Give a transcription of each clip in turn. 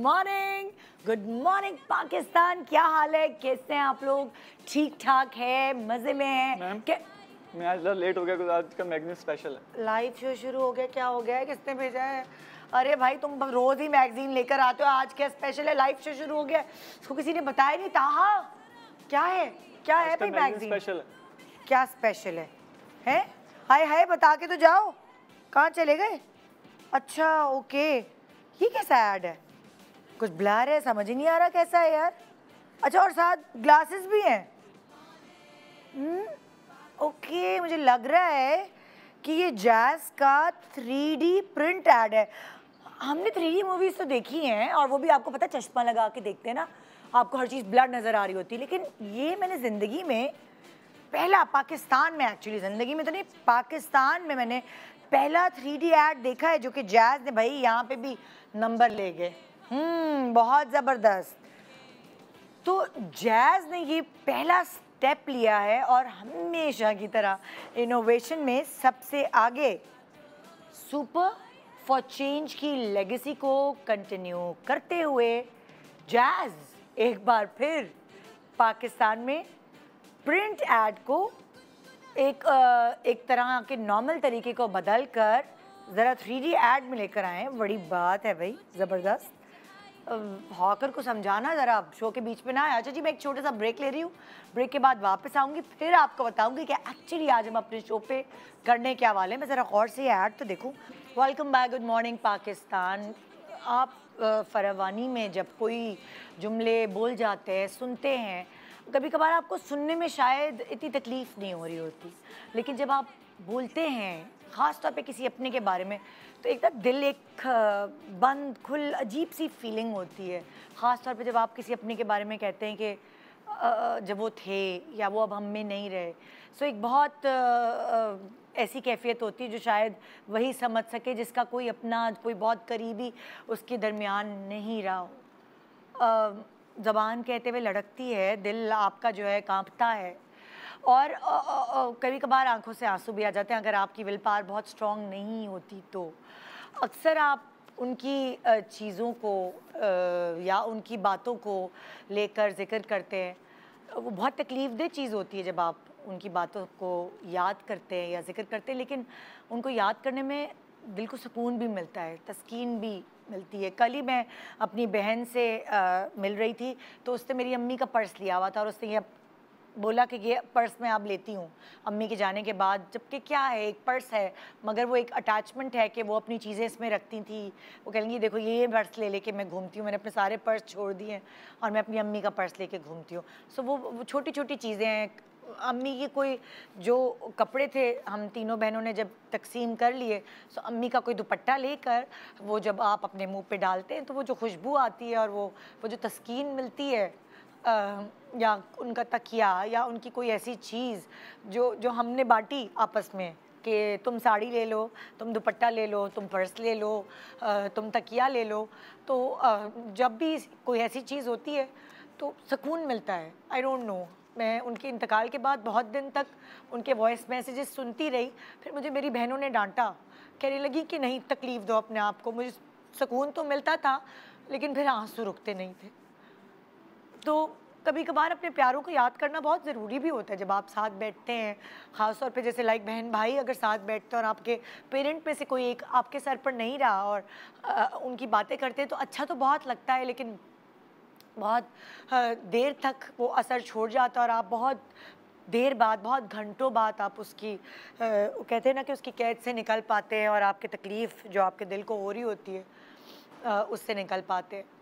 Morning Pakistan. क्या हाल है, कैसे हैं आप लोग? ठीक ठाक है, मजे में हैं? मैं आज लेट हो गया क्योंकि आज का मैगजीन स्पेशल है। लाइव शो शुरू हो गया? क्या हो गया है, किसने भेजा है? अरे भाई तुम रोज ही मैगजीन लेकर आते हो, आज क्या स्पेशल है? लाइव शो शुरू हो गया, इसको किसी ने बताया नहीं। ताहा क्या है, क्या है भाई मैगजीन स्पेशल है? क्या स्पेशल है? हैं? हाय हाय बता के तो जाओ, कहाँ चले गए? अच्छा ओके, ये कैसा ऐड है? कुछ ब्लर है, समझ ही नहीं आ रहा कैसा है यार। अच्छा और साथ ग्लासेस भी हैं। ओके, मुझे लग रहा है कि ये जैज़ का 3D प्रिंट ऐड है। हमने 3D मूवीज़ तो देखी हैं, और वो भी आपको पता है चश्मा लगा के देखते हैं ना, आपको हर चीज़ ब्लर नज़र आ रही होती है। लेकिन ये मैंने ज़िंदगी में पहला, पाकिस्तान में एक्चुअली, ज़िंदगी में तो नहीं, पाकिस्तान में मैंने पहला 3D ऐड देखा है, जो कि जैज़ ने भाई यहाँ पे भी नंबर ले गए। बहुत ज़बरदस्त। तो जैज़ ने ये पहला स्टेप लिया है और हमेशा की तरह इनोवेशन में सबसे आगे। सुपर फॉर चेंज की लेगेसी को कंटिन्यू करते हुए जैज़ एक बार फिर पाकिस्तान में प्रिंट ऐड को एक तरह के नॉर्मल तरीके को बदल कर ज़रा 3D ऐड में लेकर आए हैं। बड़ी बात है भाई, ज़बरदस्त। हॉकर को समझाना ज़रा, शो के बीच में ना आया। अच्छा जी, मैं एक छोटा सा ब्रेक ले रही हूँ, ब्रेक के बाद वापस आऊँगी, फिर आपको बताऊँगी कि एक्चुअली आज हम अपने शो पे करने क्या वाले हैं। मैं ज़रा गौर से ये ऐड तो देखूँ। Welcome back, good morning Pakistan. आप फरवानी में जब कोई जुमले बोल जाते हैं, सुनते हैं, कभी कभार आपको सुनने में शायद इतनी तकलीफ़ नहीं हो रही होती, लेकिन जब आप बोलते हैं ख़ास तौर पे किसी अपने के बारे में, तो एक दिल एक बंद खुल अजीब सी फीलिंग होती है। ख़ास तौर पे जब आप किसी अपने के बारे में कहते हैं कि जब वो थे या वो अब हम में नहीं रहे। सो एक बहुत ऐसी कैफियत होती है जो शायद वही समझ सके जिसका कोई अपना, कोई बहुत करीबी उसके दरमियान नहीं रहा हो। ज़बान कहते हुए लड़कती है, दिल आपका जो है कांपता है, और कभी कभार आंखों से आंसू भी आ जाते हैं अगर आपकी विल पावर बहुत स्ट्रॉन्ग नहीं होती तो। अक्सर आप उनकी चीज़ों को या उनकी बातों को लेकर जिक्र करते हैं। वो बहुत तकलीफ़देह चीज़ होती है जब आप उनकी बातों को याद करते हैं या जिक्र करते हैं, लेकिन उनको याद करने में दिल को सुकून भी मिलता है, तस्कीन भी मिलती है। कल ही मैं अपनी बहन से मिल रही थी, तो उसने मेरी अम्मी का पर्स लिया हुआ था और उसने ये बोला कि ये पर्स मैं अब लेती हूँ अम्मी के जाने के बाद। जबकि क्या है, एक पर्स है, मगर वो एक अटैचमेंट है कि वो अपनी चीज़ें इसमें रखती थी। वो कहेंगी देखो ये पर्स ले लेके मैं घूमती हूँ, मैंने अपने सारे पर्स छोड़ दिए हैं और मैं अपनी अम्मी का पर्स लेके घूमती हूँ। सो वो छोटी छोटी चीज़ें हैं। अम्मी की कोई जो कपड़े थे, हम तीनों बहनों ने जब तकसीम कर लिए, तो अम्मी का कोई दुपट्टा लेकर वो जब आप अपने मुंह पे डालते हैं तो वो जो खुशबू आती है और वो जो तस्कीन मिलती है, या उनका तकिया या उनकी कोई ऐसी चीज़ जो हमने बांटी आपस में कि तुम साड़ी ले लो, तुम दुपट्टा ले लो, तुम पर्स ले लो, तुम तकिया ले लो, तो जब भी कोई ऐसी चीज़ होती है तो सुकून मिलता है। आई डोंट नो, मैं उनके इंतकाल के बाद बहुत दिन तक उनके वॉइस मैसेजेस सुनती रही। फिर मुझे मेरी बहनों ने डांटा, कहने लगी कि नहीं तकलीफ़ दो अपने आप को। मुझे सुकून तो मिलता था, लेकिन फिर आंसू रुकते नहीं थे। तो कभी कभार अपने प्यारों को याद करना बहुत ज़रूरी भी होता है जब आप साथ बैठते हैं, ख़ास तौर पे जैसे लाइक बहन भाई अगर साथ बैठते हैं और आपके पेरेंट में से कोई एक आपके सर पर नहीं रहा और उनकी बातें करते हैं, तो अच्छा तो बहुत लगता है, लेकिन बहुत देर तक वो असर छोड़ जाता है और आप बहुत देर बाद, बहुत घंटों बाद आप उसकी कहते हैं ना कि उसकी कैद से निकल पाते हैं और आपकी तकलीफ़ जो आपके दिल को हो रही होती है उससे निकल पाते हैं।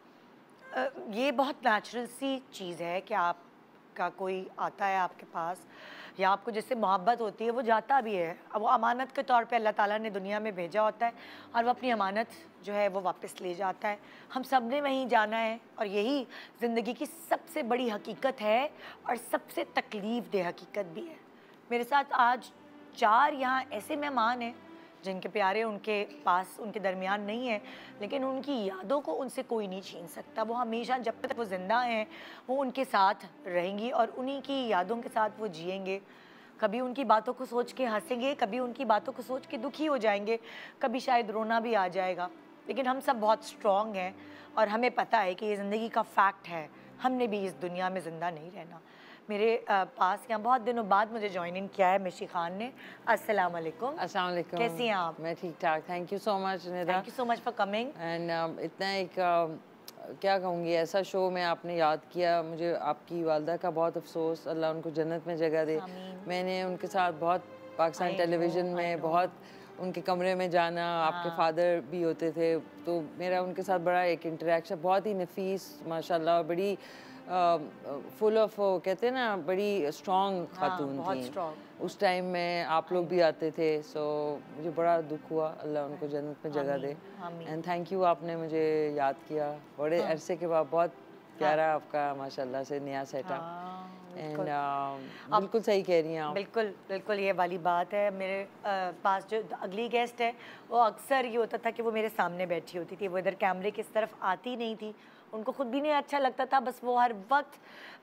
ये बहुत नेचुरल सी चीज़ है कि आपका कोई आता है आपके पास या आपको जिससे मोहब्बत होती है, वो जाता भी है। अब वो अमानत के तौर पे अल्लाह ताला ने दुनिया में भेजा होता है और वो अपनी अमानत जो है वो वापस ले जाता है। हम सब ने वहीं जाना है और यही ज़िंदगी की सबसे बड़ी हकीकत है और सबसे तकलीफ़देह हकीकत भी है। मेरे साथ आज 4 यहाँ ऐसे मेहमान हैं जिनके प्यारे उनके पास, उनके दरमियान नहीं है, लेकिन उनकी यादों को उनसे कोई नहीं छीन सकता। वो हमेशा जब तक वो ज़िंदा हैं वो उनके साथ रहेंगी और उन्हीं की यादों के साथ वो जिएंगे। कभी उनकी बातों को सोच के हंसेंगे, कभी उनकी बातों को सोच के दुखी हो जाएंगे, कभी शायद रोना भी आ जाएगा। लेकिन हम सब बहुत स्ट्रॉन्ग हैं और हमें पता है कि ये ज़िंदगी का फैक्ट है, हमने भी इस दुनिया में ज़िंदा नहीं रहना। मेरे पास यहाँ बहुत दिनों बाद मुझे ज्वाइन इन किया है मिशी खान ने। अस्सलाम वालेकुम। अस्सलाम वालेकुम। कैसी हैं आप? मैं ठीक ठाक, thank you so much Nida. Thank you so much for coming. And इतना एक क्या कहूँगी, ऐसा शो में आपने याद किया, मुझे आपकी वालदा का बहुत अफसोस, अल्लाह उनको जन्नत में जगह दे। मैंने उनके साथ बहुत पाकिस्तान टेलीविज़न में बहुत उनके कमरे में जाना, आपके फादर भी होते थे, तो मेरा उनके साथ बड़ा एक इंटरेक्शन, बहुत ही नफीस माशाल्लाह, बड़ी फुल ऑफ, कहते हैं ना, बड़ी स्ट्रॉन्ग खातून थी। उस टाइम में आप लोग भी आते थे, सो मुझे बड़ा दुख हुआ, अल्लाह उनको जन्नत में जगह दे। एंड थैंक यू, आपने मुझे याद किया बड़े अरसे के बाद। बहुत प्यारा आपका माशाल्लाह से नया सेटअप। एंड बिल्कुल सही कह रही हैं आप। बिल्कुल बिल्कुल, ये वाली बात है। मेरे पास जो अगली गेस्ट है, वो अक्सर ये होता था कि वो मेरे सामने बैठी होती थी, वो इधर कैमरे की तरफ आती नहीं थी, उनको खुद भी नहीं अच्छा लगता था, बस वो हर वक्त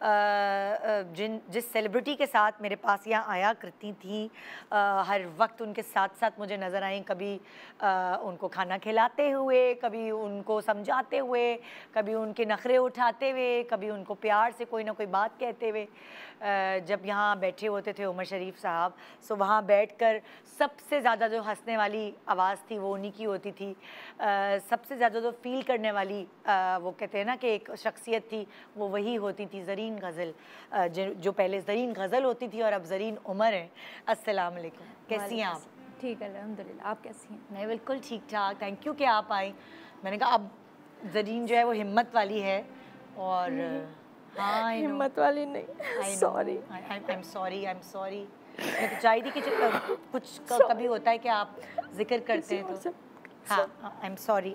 जिस सेलिब्रिटी के साथ मेरे पास यहाँ आया करती थी, हर वक्त उनके साथ साथ मुझे नज़र आई। कभी उनको खाना खिलाते हुए, कभी उनको समझाते हुए, कभी उनके नखरे उठाते हुए, कभी उनको प्यार से कोई ना कोई बात कहते हुए। जब यहाँ बैठे होते थे उमर शरीफ साहब, सो वहाँ बैठकर सबसे ज़्यादा जो हंसने वाली आवाज़ थी वो उन्हीं की होती थी। सबसे ज़्यादा जो फील करने वाली वो कहते हैं ना कि एक शख्सियत थी, वो वही होती थी ज़रीन गज़ल, जो पहले ज़रीन गज़ल होती थी और अब ज़रीन उमर है। अस्सलाम वालेकुम, कैसी हैं आप? ठीक है अल्हम्दुलिल्लाह, आप कैसी हैं? मैं बिल्कुल ठीक ठाक, थैंक यू कि आप आई। मैंने कहा अब ज़रीन जो है वो हिम्मत वाली है, और हाँ हिम्मत वाली नहीं, सॉरी, आई एम सॉरी। मैं तो चाही थी कि कुछ कभी होता है कि आप जिक्र करते हैं तो हाँ, आई एम सॉरी।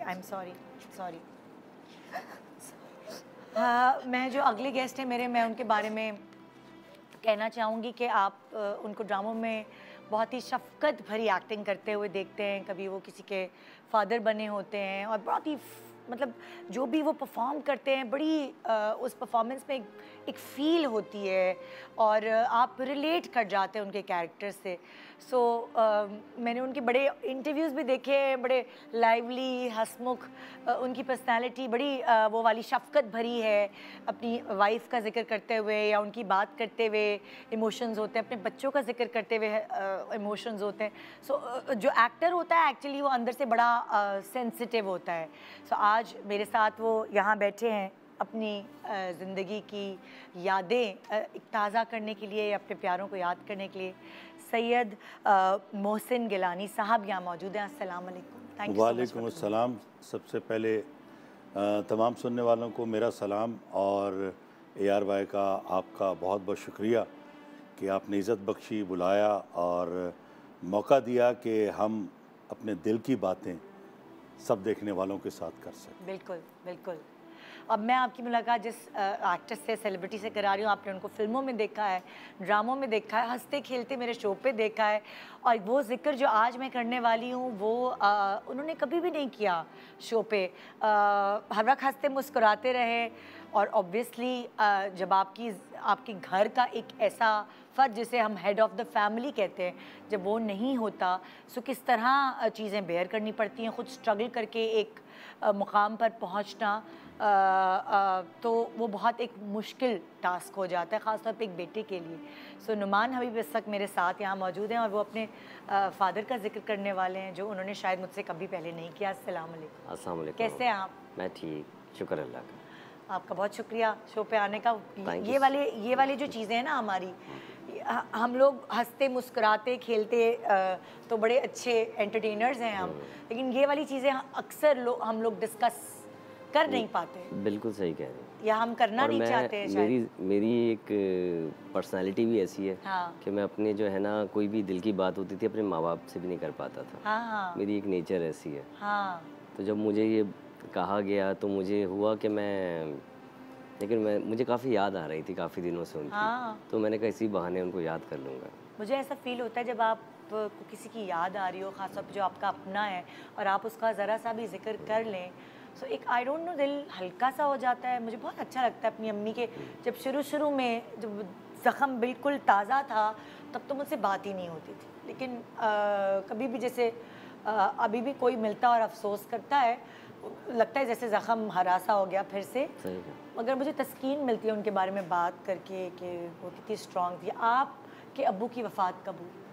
हाँ, मैं जो अगले गेस्ट हैं मेरे, मैं उनके बारे में कहना चाहूँगी कि आप उनको ड्रामों में बहुत ही शफ़क़त भरी एक्टिंग करते हुए देखते हैं। कभी वो किसी के फादर बने होते हैं और बहुत ही मतलब जो भी वो परफॉर्म करते हैं, बड़ी उस परफॉर्मेंस में एक फ़ील होती है और आप रिलेट कर जाते हैं उनके कैरेक्टर से। सो मैंने उनके बड़े इंटरव्यूज़ भी देखे हैं, बड़े लाइवली, हंसमुख, उनकी पर्सनालिटी बड़ी वो वाली शफ़क़त भरी है। अपनी वाइफ का जिक्र करते हुए या उनकी बात करते हुए इमोशंस होते हैं, अपने बच्चों का जिक्र करते हुए इमोशंस होते हैं। सो जो एक्टर होता है एक्चुअली वो अंदर से बड़ा सेंसिटिव होता है। सो आज मेरे साथ वो यहाँ बैठे हैं अपनी ज़िंदगी की यादें ताज़ा करने के लिए, अपने प्यारों को याद करने के लिए। सैयद मोहसिन गिलानी साहब यहाँ मौजूद हैं। अस्सलाम वालेकुम। Thank you. वालेकुम अस्सलाम। सबसे पहले तमाम सुनने वालों को मेरा सलाम और ARY का आपका बहुत बहुत शुक्रिया कि आपने इज़्ज़त बख्शी, बुलाया और मौका दिया कि हम अपने दिल की बातें सब देखने वालों के साथ कर सकें। बिल्कुल बिल्कुल। अब मैं आपकी मुलाकात जिस एक्टर से, सेलिब्रिटी से करा रही हूँ, आपने उनको फिल्मों में देखा है, ड्रामों में देखा है, हंसते खेलते मेरे शो पे देखा है, और वो जिक्र जो आज मैं करने वाली हूँ वो उन्होंने कभी भी नहीं किया शो पे। हर वक्त हंसते मुस्कुराते रहे, और ऑब्वियसली जब आपकी घर का एक ऐसा फ़र्द जिसे हम हेड ऑफ़ द फैमिली कहते हैं, जब वो नहीं होता, सो किस तरह चीज़ें बेयर करनी पड़ती हैं, ख़ुद स्ट्रगल करके एक मुकाम पर पहुंचना, तो वो बहुत एक मुश्किल टास्क हो जाता है, ख़ासतौर पे एक बेटे के लिए। सो नुमान हबीब इस वक्त मेरे साथ यहाँ मौजूद हैं और वो अपने फादर का जिक्र करने वाले हैं, जो उन्होंने शायद मुझसे कभी पहले नहीं किया। अस्सलाम वालेकुम। अस्सलाम वालेकुम। कैसे हैं आप? मैं ठीक, शुक्र अल्लाह का। आपका बहुत शुक्रिया शो पे आने का। ये वाली जो चीज़ें हैं ना हमारी, हम लोग हंसते मुस्कुराते खेलते तो बड़े अच्छे एंटरटेनर्स हैं हम, लेकिन ये वाली चीज़ें अक्सर हम लोग डिस्कस कर नहीं पाते। बिल्कुल सही कह रहे हैं, या हम करना नहीं चाहते हैं शायद। मेरी एक पर्सनालिटी भी ऐसी है कि मैं अपने जो है ना, कोई भी दिल की बात होती थी अपने माँ बाप से भी नहीं कर पाता था। मेरी एक नेचर ऐसी है। तो जब मुझे ये कहा गया तो मुझे हुआ कि मुझे काफ़ी याद आ रही थी काफ़ी दिनों से उनकी, तो मैंने कहा इसी बहाने उनको याद कर लूँगा। मुझे ऐसा फील होता है जब आप को किसी की याद आ रही हो, ख़ासतौर पर जो आपका अपना है, और आप उसका ज़रा सा भी जिक्र कर लें, सो एक आई डोंट नो दिल हल्का सा हो जाता है। मुझे बहुत अच्छा लगता है अपनी अम्मी के, जब शुरू में जब ज़ख़म बिल्कुल ताज़ा था तब तो मुझसे बात ही नहीं होती थी, लेकिन कभी भी जैसे अभी भी कोई मिलता और अफसोस करता है, लगता है जैसे ज़ख्म हरासा हो गया फिर से, मगर मुझे तस्कीन मिलती है उनके बारे में बात करके कि वो कितनी स्ट्रॉन्ग थी। आपके अब्बू की वफ़ात कब हुई?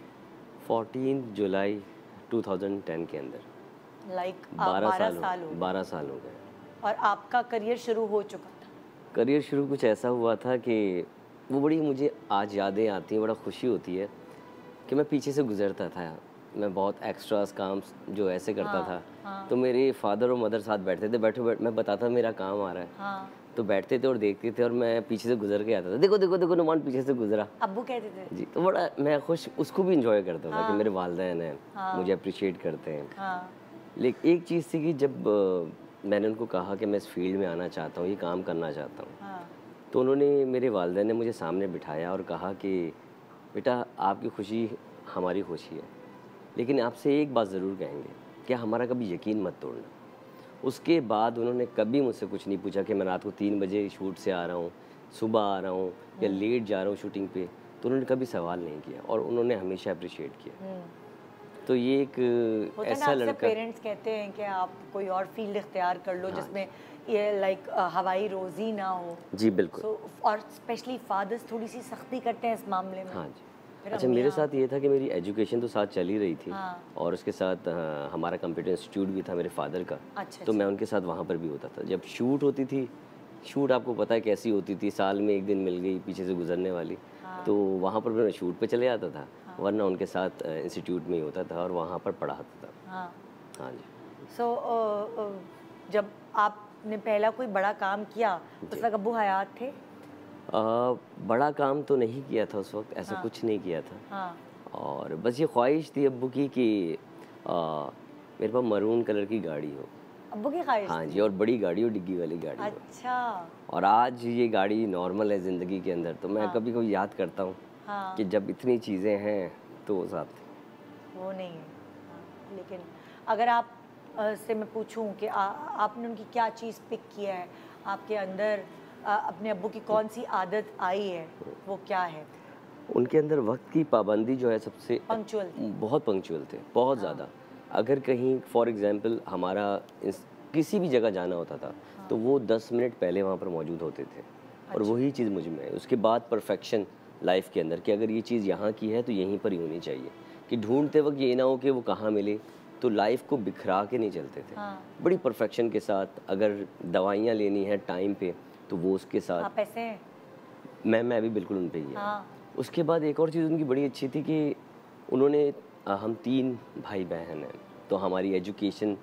14 जुलाई 2010 के अंदर। लाइक 12 साल हो गए। और आपका करियर शुरू हो चुका था? करियर शुरू कुछ ऐसा हुआ था कि वो बड़ी मुझे आज यादें आती हैं, बड़ा खुशी होती है कि मैं पीछे से गुजरता था। मैं बहुत एक्स्ट्रास काम जो ऐसे करता था, तो मेरे फादर और मदर साथ बैठते थे, मैं बताता मेरा काम आ रहा है, तो बैठते थे और देखते थे और मैं पीछे से गुजर के आता था, देखो देखो देखो नुमान पीछे से गुजरा। अब्बू कहते थे जी, तो बड़ा मैं खुश, उसको भी इंजॉय करता था कि मेरे वालिदैन हैं, मुझे अप्रिशिएट करते हैं। लेकिन एक चीज़ थी कि जब मैंने उनको कहा कि मैं इस फील्ड में आना चाहता हूँ, ये काम करना चाहता हूँ, तो उन्होंने, मेरे वालिदैन ने मुझे सामने बिठाया और कहा कि बेटा आपकी खुशी हमारी खुशी है, लेकिन आपसे एक बात ज़रूर कहेंगे कि हमारा कभी यकीन मत तोड़ना। उसके बाद उन्होंने कभी मुझसे कुछ नहीं पूछा कि मैं रात को 3 बजे शूट से आ रहा हूँ, सुबह आ रहा हूँ या लेट जा रहा हूँ शूटिंग पे, तो उन्होंने कभी सवाल नहीं किया और उन्होंने हमेशा अप्रिशिएट किया। तो ये एक ऐसा लड़का, पेरेंट्स कहते हैं कि आप कोई और फील्ड इख्तियार कर लो जिसमें ये लाइक हवाई रोजी ना हो। जी बिल्कुल। और स्पेशली फादर्स थोड़ी सी सख्ती करते हैं इस मामले में। हाँ जी। अच्छा, मेरे साथ ये था कि मेरी एजुकेशन तो साथ चल ही रही थी, और उसके साथ हमारा कंप्यूटर इंस्टीट्यूट भी था मेरे फादर का। तो मैं उनके साथ वहाँ पर भी होता था। जब शूट होती थी, शूट आपको पता है कैसी होती थी, साल में एक दिन मिल गई पीछे से गुजरने वाली, तो वहाँ पर मैं शूट पे चले जाता था, वरना उनके साथ इंस्टीट्यूट में ही होता था और वहाँ पर पढ़ाता था। हाँ जी। सो जब आपने पहला कोई बड़ा काम किया उस वक्त अब्बू हयात थे? बड़ा काम तो नहीं किया था उस वक्त, ऐसा कुछ नहीं किया था। और बस ये ख्वाहिश थी अब्बू की कि मेरे पास मरून कलर की गाड़ी हो। अब्बू की ख्वाहिश? हाँ जी, और बड़ी गाड़ी हो, डिग्गी वाली गाड़ी। अच्छा। हो। और आज ये गाड़ी नॉर्मल है ज़िंदगी के अंदर, तो मैं कभी कभी याद करता हूँ कि जब इतनी चीज़ें हैं तो वो साथ थी। वो नहीं है। लेकिन अगर आप से मैं पूछूं कि आपने उनकी क्या चीज़ पिक किया है, आपके अंदर अपने अब्बू की कौन सी आदत आई है, वो क्या है? उनके अंदर वक्त की पाबंदी जो है, सबसे पंक्चुअल, बहुत पंक्चुअल थे, बहुत ज़्यादा। अगर कहीं फॉर एग्जांपल हमारा किसी भी जगह जाना होता था, तो वो 10 मिनट पहले वहाँ पर मौजूद होते थे। और वही चीज़ मुझ में है। उसके बाद परफेक्शन लाइफ के अंदर कि अगर ये चीज़ यहाँ की है तो यहीं पर ही होनी चाहिए, कि ढूंढते वक्त ये ना हो कि वो कहाँ मिले, तो लाइफ को बिखरा के नहीं चलते थे। बड़ी परफेक्शन के साथ। अगर दवाइयाँ लेनी है टाइम पे, तो वो उसके साथ। आप ऐसे हैं? मैं भी बिल्कुल उन पे ही है। उसके बाद एक और चीज़ उनकी बड़ी अच्छी थी कि उन्होंने, हम 3 भाई बहन हैं, तो हमारी एजुकेशन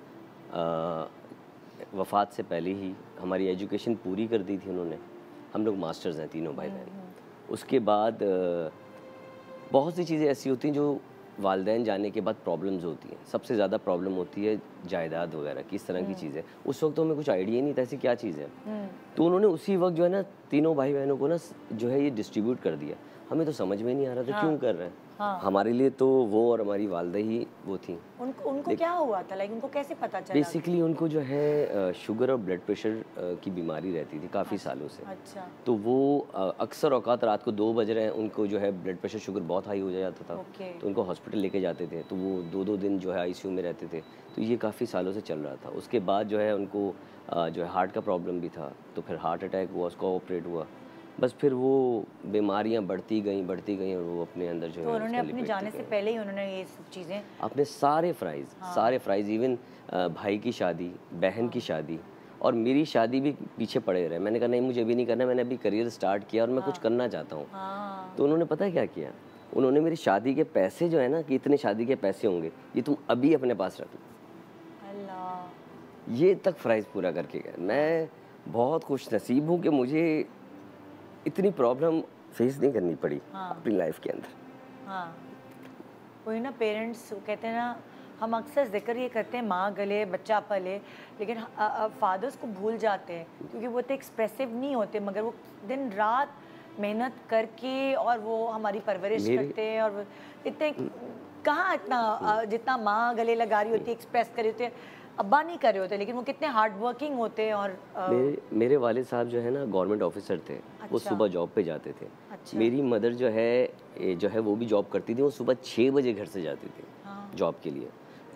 वफ़ात से पहले ही हमारी एजुकेशन पूरी कर दी थी उन्होंने। हम लोग मास्टर्स हैं तीनों भाई बहन। उसके बाद बहुत सी चीज़ें ऐसी होती हैं जो वालिदैन जाने के बाद प्रॉब्लम्स होती हैं। सबसे ज़्यादा प्रॉब्लम होती है जायदाद वगैरह की, इस तरह की चीज़ें। उस वक्त तो हमें कुछ आइडिया नहीं था ऐसी क्या चीज़ है, तो उन्होंने उसी वक्त जो है ना तीनों भाई बहनों को ना जो है ये डिस्ट्रीब्यूट कर दिया। हमें तो समझ में नहीं आ रहा था क्यों कर रहे हैं। हमारे लिए तो वो और हमारी वालदा ही वो थी। उनको क्या हुआ था, लाइक उनको कैसे पता चला? बेसिकली उनको जो है शुगर और ब्लड प्रेशर की बीमारी रहती थी काफ़ी सालों से। अच्छा। तो वो अक्सर औकात रात को 2 बज रहे हैं, उनको जो है ब्लड प्रेशर शुगर बहुत हाई हो जाता था। तो उनको हॉस्पिटल लेके जाते थे, तो वो 2-2 दिन जो है ICU में रहते थे। तो ये काफ़ी सालों से चल रहा था। उसके बाद जो है उनको जो है हार्ट का प्रॉब्लम भी था, तो फिर हार्ट अटैक हुआ, उसका ऑपरेट हुआ। बस फिर वो बीमारियां बढ़ती गई और वो अपने अंदर जो तो है उन्होंने अपने जाने से पहले ही उन्होंने ये सब चीज़ें अपने सारे फ्राइज इवन भाई की शादी, बहन की शादी और मेरी शादी भी पीछे पड़े रहे। मैंने कहा नहीं, मुझे अभी नहीं करना, मैंने अभी करियर स्टार्ट किया और मैं कुछ करना चाहता हूँ। तो उन्होंने पता है क्या किया, उन्होंने मेरी शादी के पैसे जो है ना कि इतने शादी के पैसे होंगे, ये तुम अभी अपने पास रख लो। अल्लाह, ये तक फ्राइज पूरा करके गए। मैं बहुत खुश नसीब हूँ कि मुझे इतनी प्रॉब्लम फेस नहीं करनी पड़ी अपनी लाइफ के अंदर। हाँ, वही ना, पेरेंट्स कहते हैं ना, हम अक्सर जिक्र ये करते हैं माँ गले बच्चा पले, लेकिन फादर्स को भूल जाते हैं क्योंकि वो तो एक्सप्रेसिव नहीं होते, मगर वो दिन रात मेहनत करके और वो हमारी परवरिश करते हैं। और इतने कहाँ इतना जितना माँ गले लगा रही होती है, एक्सप्रेस कर रही होती है, अब्बा नहीं कर रहे होते, लेकिन वो कितने हार्ड वर्किंग होते हैं। और मेरे वालिद साहब जो है ना गवर्नमेंट ऑफिसर थे। अच्छा। वो सुबह जॉब पे जाते थे। अच्छा। मेरी मदर जो है वो भी जॉब करती थी। वो सुबह 6 बजे घर से जाती थी जॉब के लिए।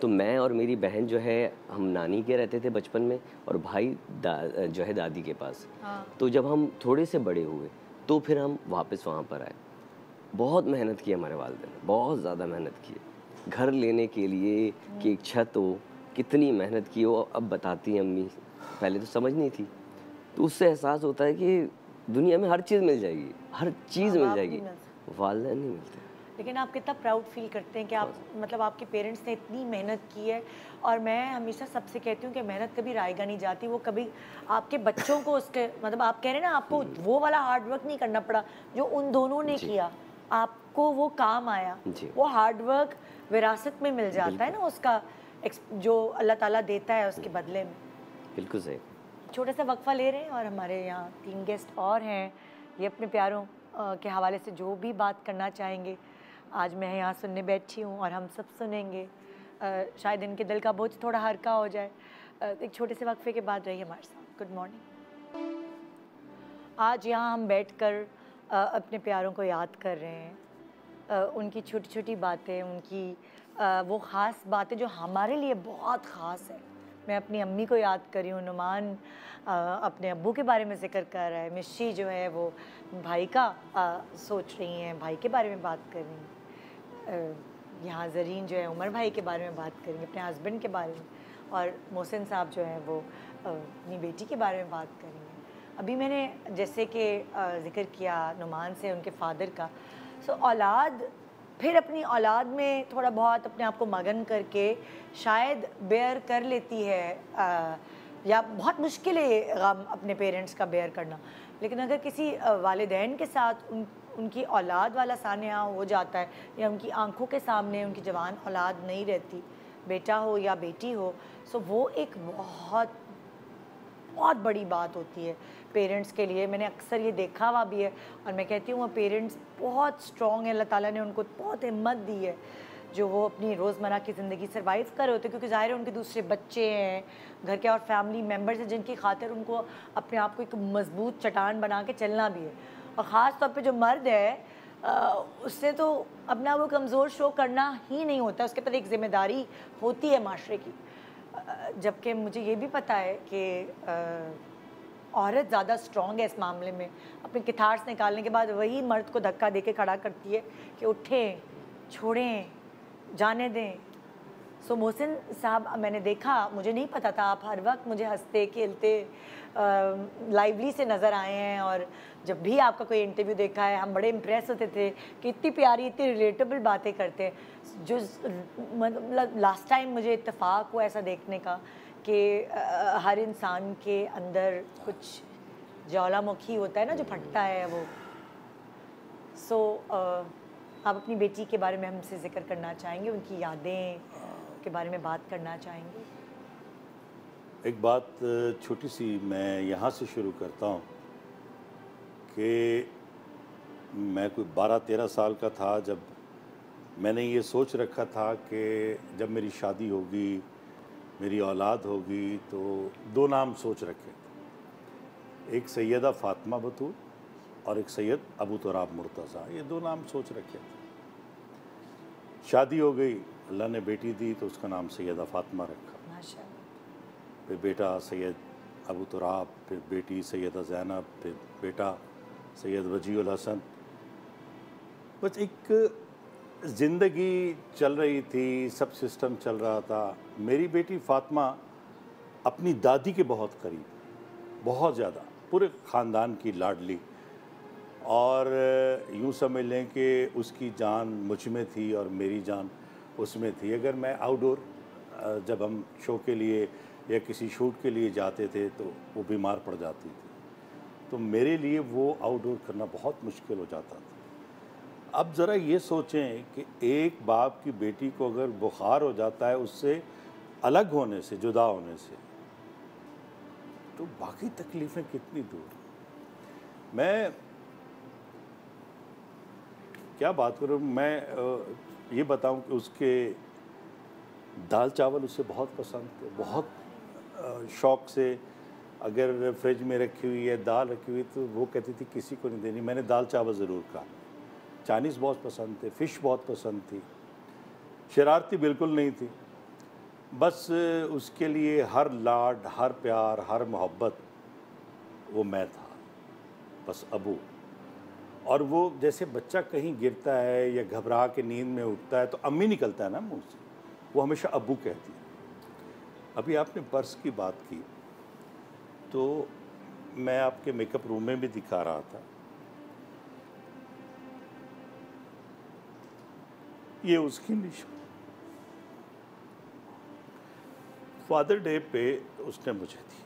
तो मैं और मेरी बहन जो है हम नानी के रहते थे बचपन में, और भाई जो है दादी के पास। तो जब हम थोड़े से बड़े हुए तो फिर हम वापस वहाँ पर आए। बहुत मेहनत की हमारे वालिदैन ने, बहुत ज़्यादा मेहनत की घर लेने के लिए कि एक छत हो, कितनी मेहनत की हो। अब बताती हैं अम्मी, पहले तो समझ नहीं थी, तो उससे एहसास होता है कि दुनिया में हर चीज़ मिल जाएगी, हर चीज़ मिल जाएगी, वालिदैन नहीं मिलते। लेकिन आप कितना प्राउड फील करते हैं कि आप मतलब आपके पेरेंट्स ने इतनी मेहनत की है। और मैं हमेशा सबसे कहती हूँ कि मेहनत कभी रायगा नहीं जाती। वो कभी आपके बच्चों को उसके मतलब आप कह रहे हैं ना, आपको वो वाला हार्ड वर्क नहीं करना पड़ा जो उन दोनों ने किया, आपको वो काम आया। वो हार्ड वर्क विरासत में मिल जाता है ना, उसका जो अल्लाह ताला देता है उसके बदले में। बिल्कुल सही। छोटा सा वक्फा ले रहे हैं और हमारे यहाँ 3 गेस्ट और हैं। ये अपने प्यारों के हवाले से जो भी बात करना चाहेंगे, आज मैं यहाँ सुनने बैठी हूँ और हम सब सुनेंगे। शायद इनके दिल का बोझ थोड़ा हल्का हो जाए। एक छोटे से वक्फे के बाद रहिए हमारे साथ। Good morning. आज यहाँ हम बैठकर अपने प्यारों को याद कर रहे हैं। उनकी छोटी छोटी बातें, उनकी वो ख़ास बातें जो हमारे लिए बहुत ख़ास है। मैं अपनी अम्मी को याद कर रही हूँ, नुमान अपने अब्बू के बारे में जिक्र कर रहा है, मिश्री जो है वो भाई का सोच रही हैं, भाई के बारे में बात कर रही हैं। यहाँ ज़रीन जो है उमर भाई के बारे में बात करेंगे, अपने हस्बैंड के बारे में, और मोहसिन साहब जो हैं वो अपनी बेटी के बारे में बात करेंगे। अभी मैंने जैसे कि जिक्र किया नुमान से उनके फादर का, सो औलाद फिर अपनी औलाद में थोड़ा बहुत अपने आप को मगन करके शायद बेयर कर लेती है, या बहुत मुश्किल है गम अपने पेरेंट्स का बेयर करना। लेकिन अगर किसी वालिदैन के साथ उनकी औलाद वाला सानिया हो जाता है, या उनकी आंखों के सामने उनकी जवान औलाद नहीं रहती, बेटा हो या बेटी हो, सो वो एक बहुत बहुत बड़ी बात होती है पेरेंट्स के लिए। मैंने अक्सर ये देखा हुआ भी है, और मैं कहती हूँ वो पेरेंट्स बहुत स्ट्रॉन्ग है, अल्लाह ताला ने उनको बहुत हिम्मत दी है जो वो अपनी रोज़मर्रा की ज़िंदगी सर्वाइव कर रहे होते, क्योंकि ज़ाहिर है उनके दूसरे बच्चे हैं, घर के और फैमिली मेम्बर्स हैं जिनकी खातिर उनको अपने आप को एक मजबूत चट्टान बना के चलना भी है। और ख़ास तौर पे जो मर्द है उससे तो अपना वो कमज़ोर शो करना ही नहीं होता, उसके ऊपर एक ज़िम्मेदारी होती है माशरे की। जबकि मुझे ये भी पता है कि औरत ज़्यादा स्ट्रॉन्ग है इस मामले में। अपने किथार्स निकालने के बाद वही मर्द को धक्का दे के खड़ा करती है कि उठें, छोड़ें, जाने दें। सो मोहसिन साहब, मैंने देखा, मुझे नहीं पता था, आप हर वक्त मुझे हंसते खेलते लाइवली से नज़र आए हैं, और जब भी आपका कोई इंटरव्यू देखा है हम बड़े इम्प्रेस होते थे कि इतनी प्यारी, इतनी रिलेटेबल बातें करते हैं। जो मतलब लास्ट टाइम मुझे इत्तेफाक हुआ ऐसा देखने का कि हर इंसान के अंदर कुछ ज्वालामुखी होता है ना जो फटता है वो। सो आप अपनी बेटी के बारे में हमसे जिक्र करना चाहेंगे, उनकी यादें के बारे में बात करना चाहेंगे? एक बात छोटी सी मैं यहाँ से शुरू करता हूँ कि मैं कोई 12-13 साल का था जब मैंने ये सोच रखा था कि जब मेरी शादी होगी, मेरी औलाद होगी, तो 2 नाम सोच रखे थे, एक सैयदा फ़ातिमा बतूल और एक सैयद अबू तुराब मुर्तज़ा। ये 2 नाम सोच रखे थे। शादी हो गई, अल्लाह ने बेटी दी तो उसका नाम सैयदा फ़ातिमा रखा, फिर बेटा सैयद अबू तुराब, फिर बेटी सैयदा ज़ैनब, फिर बेटा सैयद वजीउल हसन। बस एक ज़िंदगी चल रही थी, सब सिस्टम चल रहा था। मेरी बेटी फ़ातिमा अपनी दादी के बहुत करीब, बहुत ज़्यादा, पूरे ख़ानदान की लाडली, और यूँ समझ लें कि उसकी जान मुझ में थी और मेरी जान उसमें थी। अगर मैं आउटडोर जब हम शो के लिए या किसी शूट के लिए जाते थे तो वो बीमार पड़ जाती थी, तो मेरे लिए वो आउटडोर करना बहुत मुश्किल हो जाता था। अब ज़रा ये सोचें कि एक बाप की बेटी को अगर बुखार हो जाता है उससे अलग होने से, जुदा होने से, तो बाकी तकलीफ़ें कितनी दूर। मैं क्या बात करूँ, मैं ये बताऊं कि उसके दाल चावल उससे बहुत पसंद थे, बहुत शौक़ से। अगर फ्रिज में रखी हुई है दाल रखी हुई तो वो कहती थी किसी को नहीं देनी। मैंने दाल चावल ज़रूर कहा। चाइनीज़ बहुत पसंद थे, फ़िश बहुत पसंद थी, शरारती बिल्कुल नहीं थी। बस उसके लिए हर लाड, हर प्यार, हर मोहब्बत वो मैं था, बस अबू। और वो जैसे बच्चा कहीं गिरता है या घबरा के नींद में उठता है तो अम्मी निकलता है ना मुंह से, वो हमेशा अबू कहती है। अभी आपने पर्स की बात की तो मैं आपके मेकअप रूम में भी दिखा रहा था, ये उसकी निशान फादर डे पे उसने मुझे दी,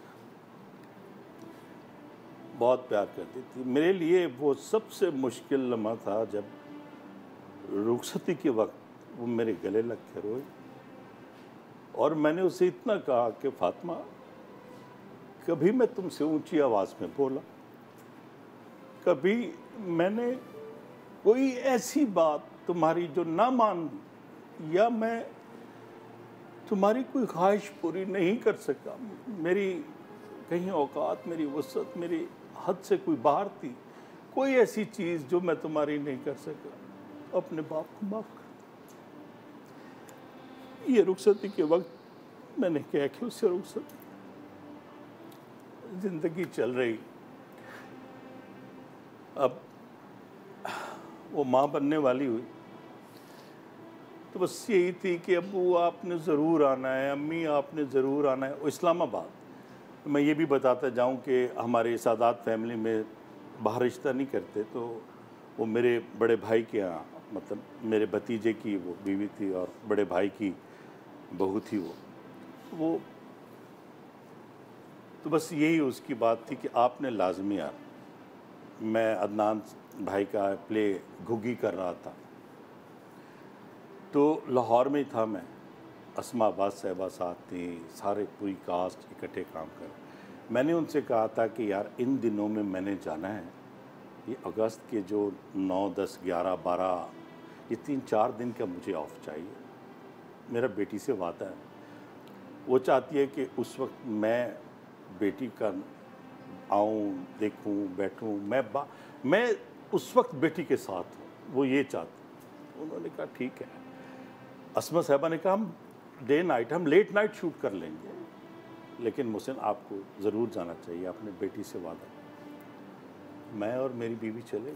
बहुत प्यार करती थी। मेरे लिए वो सबसे मुश्किल लम्हा था जब रुखसती के वक्त वो मेरे गले लग के रोई और मैंने उसे इतना कहा कि फातिमा, कभी मैं तुमसे ऊंची आवाज़ में बोला, कभी मैंने कोई ऐसी बात तुम्हारी जो ना मान, या मैं तुम्हारी कोई ख्वाहिश पूरी नहीं कर सका, मेरी कहीं औकात, मेरी वसअत, मेरी हद से कोई बाहर थी, कोई ऐसी चीज़ जो मैं तुम्हारी नहीं कर सका, अपने बाप को माफ़ कर दो। ये रुखसती के वक्त मैंने कहा कि उससे रुखसत, जिंदगी चल रही, अब वो माँ बनने वाली हुई तो बस यही थी कि अब्बू आपने ज़रूर आना है, अम्मी आपने ज़रूर आना है। इस्लामाबाद, मैं ये भी बताता जाऊं कि हमारे सादात फैमिली में बाहर रिश्ता नहीं करते, तो वो मेरे बड़े भाई के यहाँ, मतलब मेरे भतीजे की वो बीवी थी और बड़े भाई की बहू थी वो तो बस यही उसकी बात थी कि आपने लाजमी आना। मैं अदनान भाई का प्ले घुग्गी कर रहा था तो लाहौर में ही था मैं, अस्मा अब्बास साहिबा साथ थी, सारे पूरी कास्ट इकट्ठे काम कर। मैंने उनसे कहा था कि यार इन दिनों में मैंने जाना है, ये अगस्त के जो 9, 10, 11, 12 ये 3-4 दिन का मुझे ऑफ चाहिए, मेरा बेटी से वादा है। वो चाहती है कि उस वक्त मैं बेटी का आऊँ, देखूँ, बैठूँ, मैं उस वक्त बेटी के साथ हूँ, वो ये चाहती। उन्होंने कहा ठीक है। अस्मा साहिबा ने कहा हम डे नाइट, हम लेट नाइट शूट कर लेंगे, लेकिन मुहसिन आपको ज़रूर जाना चाहिए, अपने बेटी से वादा। मैं और मेरी बीवी चले,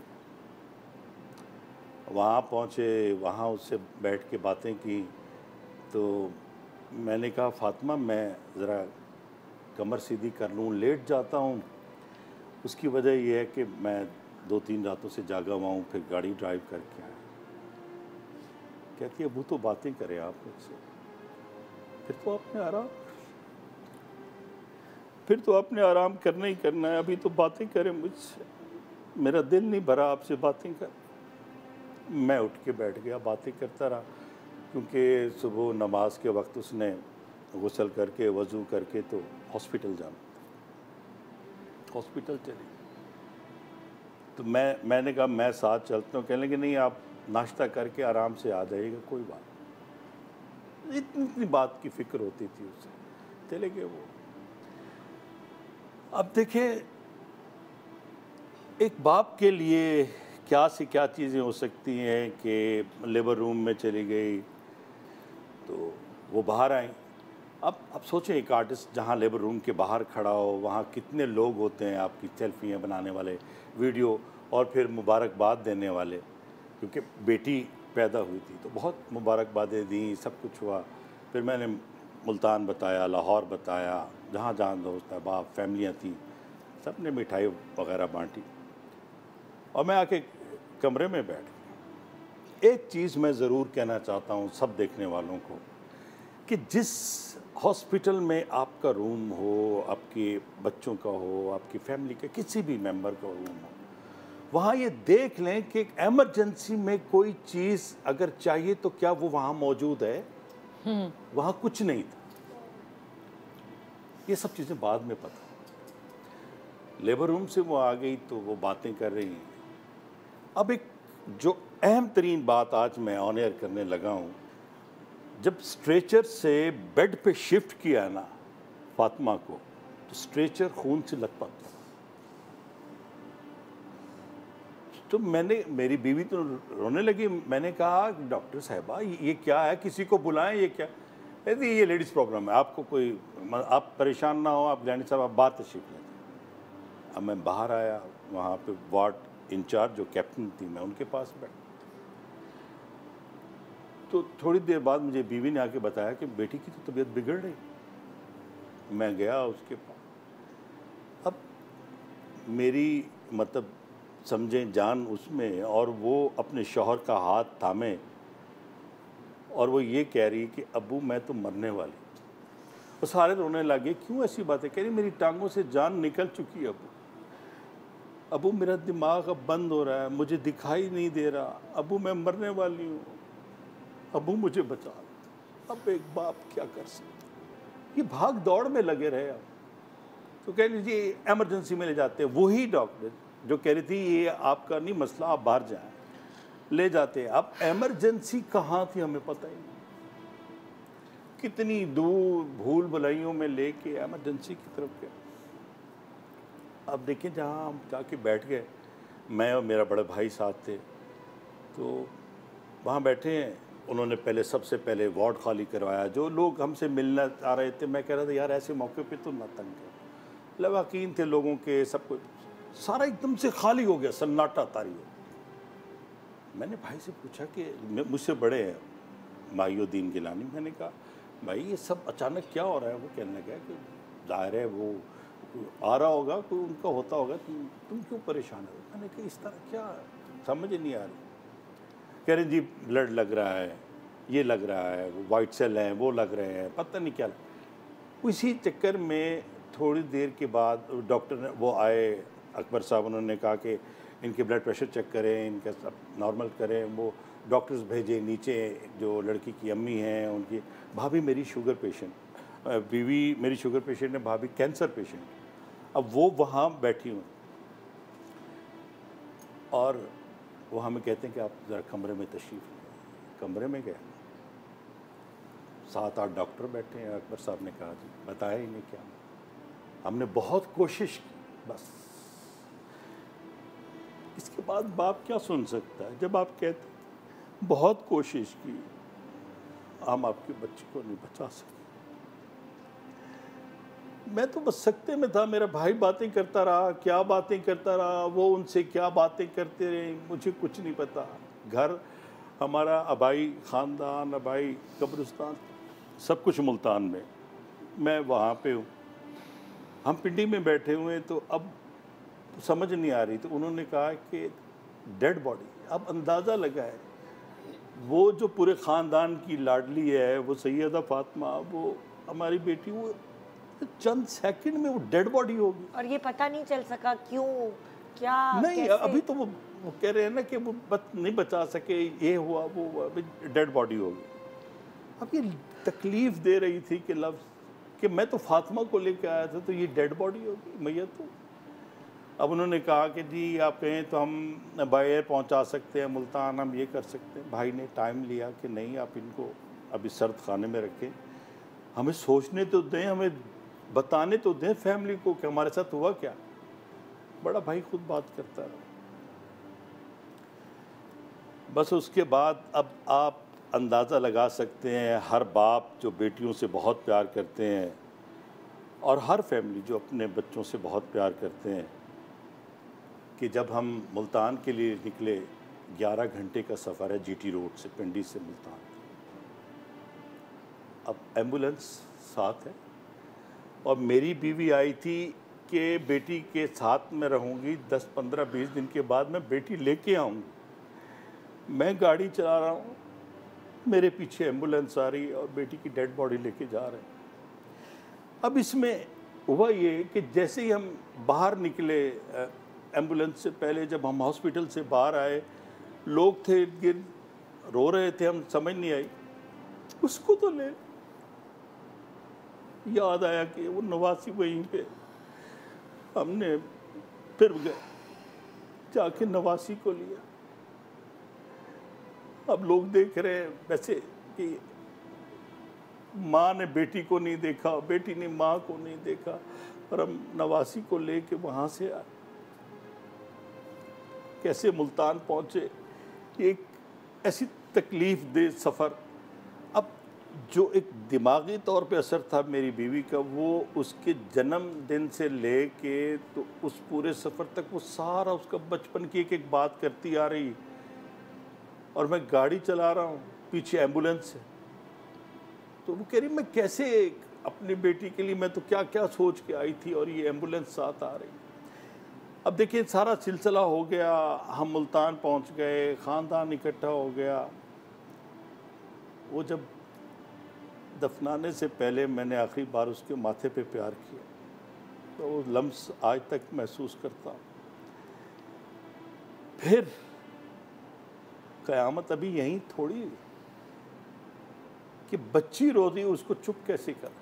वहाँ पहुँचे, वहाँ उससे बैठ के बातें की तो मैंने कहा फातिमा मैं ज़रा कमर सीधी कर लूँ, लेट जाता हूँ। उसकी वजह यह है कि मैं 2-3 रातों से जागा हुआ हूँ, फिर गाड़ी ड्राइव करके आया। कहती है वो तो बातें करें आप मुझसे, फिर तो आपने आराम करना ही करना है, अभी तो बातें करें मुझसे, मेरा दिल नहीं भरा आपसे बातें कर। मैं उठ के बैठ गया, बातें करता रहा, क्योंकि सुबह नमाज के वक्त उसने गुस्ल करके वज़ू करके तो हॉस्पिटल जाना था। हॉस्पिटल चली तो मैंने कहा मैं साथ चलता हूँ। कहने लगे नहीं आप नाश्ता करके आराम से आ जाइएगा, कोई बात नहीं। इतनी बात की फ़िक्र होती थी उसे, चले गए वो। अब देखिए एक बाप के लिए क्या से क्या चीज़ें हो सकती हैं कि लेबर रूम में चली गई तो वो बाहर आई। अब सोचें एक आर्टिस्ट जहाँ लेबर रूम के बाहर खड़ा हो, वहाँ कितने लोग होते हैं आपकी सेल्फियाँ बनाने वाले, वीडियो और फिर मुबारकबाद देने वाले, क्योंकि बेटी पैदा हुई थी तो बहुत मुबारकबादें दी, सब कुछ हुआ। फिर मैंने मुल्तान बताया, लाहौर बताया, जहाँ जहाँ दोस्त अहबाब फैमिलियाँ थी, सब ने मिठाई वगैरह बांटी और मैं आके कमरे में बैठ गया। एक चीज़ मैं ज़रूर कहना चाहता हूँ सब देखने वालों को कि जिस हॉस्पिटल में आपका रूम हो, आपके बच्चों का हो, आपकी फैमिली के किसी भी मेंबर का रूम हो, वहाँ ये देख लें कि एक एमरजेंसी में कोई चीज़ अगर चाहिए तो क्या वो वहाँ मौजूद है। वहाँ कुछ नहीं था। ये सब चीज़ें बाद में पता। लेबर रूम से वो आ गई तो वो बातें कर रही हैं। अब एक जो अहम तरीन बात आज मैं ऑन एयर करने लगा हूँ, जब स्ट्रेचर से बेड पे शिफ्ट किया ना फातिमा को, तो स्ट्रेचर खून से लथपथ था। तो मेरी बीवी तो रोने लगी। मैंने कहा डॉक्टर साहिबा ये क्या है, किसी को बुलाएं, ये क्या। कहती ये लेडीज़ प्रोग्राम है, आपको कोई आप परेशान ना हो, आप जानी साहब आप बात तशरीफ लेते। अब मैं बाहर आया, वहाँ पे वार्ड इंचार्ज जो कैप्टन थी, मैं उनके पास बैठा। तो थोड़ी देर बाद मुझे बीवी ने आके बताया कि बेटी की तो तबीयत बिगड़ रही। मैं गया उसके पास। अब मेरी मतलब समझें जान उसमें, और वो अपने शौहर का हाथ थामे और वो ये कह रही कि अब्बू मैं तो मरने वाली। वो सारे रोने लगे, क्यों ऐसी बातें कह रही? मेरी टांगों से जान निकल चुकी है अब्बू। अब्बू मेरा दिमाग अब बंद हो रहा है, मुझे दिखाई नहीं दे रहा, अब्बू मैं मरने वाली हूँ, अब्बू मुझे बचा। अब एक बाप क्या कर सकते? ये भाग दौड़ में लगे रहे। अब तो कह लीजिए एमरजेंसी में ले जाते हैं, वही डॉक्टर जो कह रही थी ये आपका नहीं मसला, आप बाहर जाएं, ले जाते हैं। अब एमरजेंसी कहाँ थी हमें पता ही नहीं, कितनी दूर भूल भुलाइयों में लेके एमरजेंसी की तरफ गए। अब देखिए जहाँ हम जाके बैठ गए, मैं और मेरा बड़ा भाई साथ थे, तो वहाँ बैठे हैं। उन्होंने पहले सबसे पहले वार्ड खाली करवाया। जो लोग हमसे मिलना आ रहे थे, मैं कह रहा था यार ऐसे मौके पे तो ना तंग कर, लवाकीन थे लोगों के, सब कुछ सारा एकदम से खाली हो गया, सन्नाटा तारी हो। मैंने भाई से पूछा कि मुझसे बड़े हैं माहिउद्दीन गिलानी, मैंने कहा भाई ये सब अचानक क्या हो रहा है? वो कहने लगा कि जाहिर है वो आ रहा होगा, कोई उनका होता होगा, तुम क्यों परेशान हो? मैंने कहा इस तरह क्या, समझ नहीं आ रही। कह रहे जी ब्लड लग रहा है, ये लग रहा है, वो वाइट सेल हैं, वो लग रहे हैं, पता नहीं क्या। उसी चक्कर में थोड़ी देर के बाद डॉक्टर ने वो आए, अकबर साहब, उन्होंने कहा कि इनके ब्लड प्रेशर चेक करें, इनका सब नॉर्मल करें। वो डॉक्टर्स भेजे नीचे, जो लड़की की अम्मी हैं उनकी भाभी मेरी शुगर पेशेंट, बीवी मेरी शुगर पेशेंट है, भाभी कैंसर पेशेंट। अब वो वहाँ बैठी हूँ और वो हमें कहते हैं कि आप ज़रा कमरे में तशरीफ़ लें। कमरे में गए, 7-8 डॉक्टर बैठे हैं। अकबर साहब ने कहा जी बताया ही नहीं क्या। हमने बहुत कोशिश की, बस इसके बाद बाप क्या सुन सकता है जब आप कहते बहुत कोशिश की, हम आपके बच्चे को नहीं बचा सके। मैं तो बस सकते में था, मेरा भाई बातें करता रहा, क्या बातें करता रहा, वो उनसे क्या बातें करते रहे, मुझे कुछ नहीं पता। घर हमारा आबाई ख़ानदान, आबाई कब्रिस्तान, सब कुछ मुल्तान में, मैं वहाँ पे हूँ। हम पिंडी में बैठे हुए, तो अब समझ नहीं आ रही। तो उन्होंने कहा कि डेड बॉडी। अब अंदाज़ा लगा है वो जो पूरे ख़ानदान की लाडली है, वो सैयदा फ़ातिमा, वो हमारी बेटी, वो चंद सेकंड में वो डेड बॉडी होगी। और ये पता नहीं चल सका क्यों, क्या, नहीं कैसे? अभी तो वो कह रहे हैं ना कि वो नहीं बचा सके, ये हुआ वो हुआ, अभी डेड बॉडी होगी। अब ये तकलीफ दे रही थी कि लफ्ज़ कि मैं तो फातिमा को लेकर आया था, तो ये डेड बॉडी होगी मैया। तो अब उन्होंने कहा कि जी आप कहें तो हम बाय एयर पहुँचा सकते हैं मुल्तान, हम ये कर सकते हैं। भाई ने टाइम लिया कि नहीं आप इनको अभी सर्द खाने में रखें, हमें सोचने तो दें, हमें बताने तो दें फैमिली को कि हमारे साथ हुआ क्या। बड़ा भाई खुद बात करता रहा। बस उसके बाद अब आप अंदाज़ा लगा सकते हैं, हर बाप जो बेटियों से बहुत प्यार करते हैं और हर फैमिली जो अपने बच्चों से बहुत प्यार करते हैं, कि जब हम मुल्तान के लिए निकले, 11 घंटे का सफ़र है जीटी रोड से, पिंडी से मुल्तान। अब एम्बुलेंस साथ है और मेरी बीवी आई थी कि बेटी के साथ में रहूँगी, 10, 15, 20 दिन के बाद मैं बेटी लेके आऊँगी। मैं गाड़ी चला रहा हूँ, मेरे पीछे एम्बुलेंस आ रही है और बेटी की डेड बॉडी लेके जा रहे हैं। अब इसमें हुआ ये कि जैसे ही हम बाहर निकले, एम्बुलेंस से पहले जब हम हॉस्पिटल से बाहर आए, लोग थे इर्द गिर्द, रो रहे थे, हम समझ नहीं आई उसको तो ले। याद आया कि वो नवासी वहीं पे, हमने फिर गए जाके नवासी को लिया। अब लोग देख रहे हैं वैसे कि माँ ने बेटी को नहीं देखा, बेटी ने माँ को नहीं देखा, और हम नवासी को लेके वहाँ से आए, कैसे मुल्तान पहुँचे। एक ऐसी तकलीफ दे सफ़र। अब जो एक दिमागी तौर पे असर था मेरी बीवी का, वो उसके जन्मदिन से लेके तो उस पूरे सफ़र तक वो सारा उसका बचपन की एक एक बात करती आ रही। और मैं गाड़ी चला रहा हूँ, पीछे एम्बुलेंस है, तो वो कह रही मैं कैसे अपनी बेटी के लिए, मैं तो क्या क्या सोच के आई थी और ये एम्बुलेंस साथ आ रही। अब देखिए सारा सिलसिला हो गया, हम मुल्तान पहुँच गए, ख़ानदान इकट्ठा हो गया। वो जब दफनाने से पहले मैंने आखिरी बार उसके माथे पे प्यार किया, तो वो लम्स आज तक महसूस करता हूँ। फिर क़यामत अभी यहीं थोड़ी कि बच्ची रो रही, उसको चुप कैसे कर।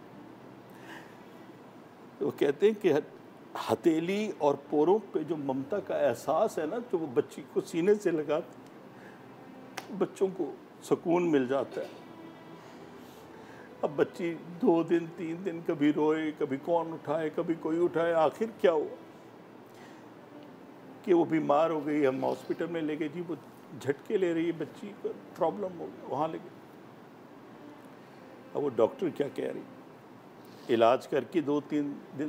वो कहते हैं कि हथेली और पोरों पे जो ममता का एहसास है ना, जो वो बच्ची को सीने से लगाते, बच्चों को सुकून मिल जाता है। अब बच्ची 2 दिन 3 दिन कभी रोए, कभी कौन उठाए, कभी कोई उठाए। आखिर क्या हुआ कि वो बीमार हो गई, हम हॉस्पिटल में ले गए जी, वो झटके ले रही है, बच्ची को प्रॉब्लम हो गई, वहाँ ले गए। अब वो डॉक्टर क्या कह रही, इलाज करके 2-3 दिन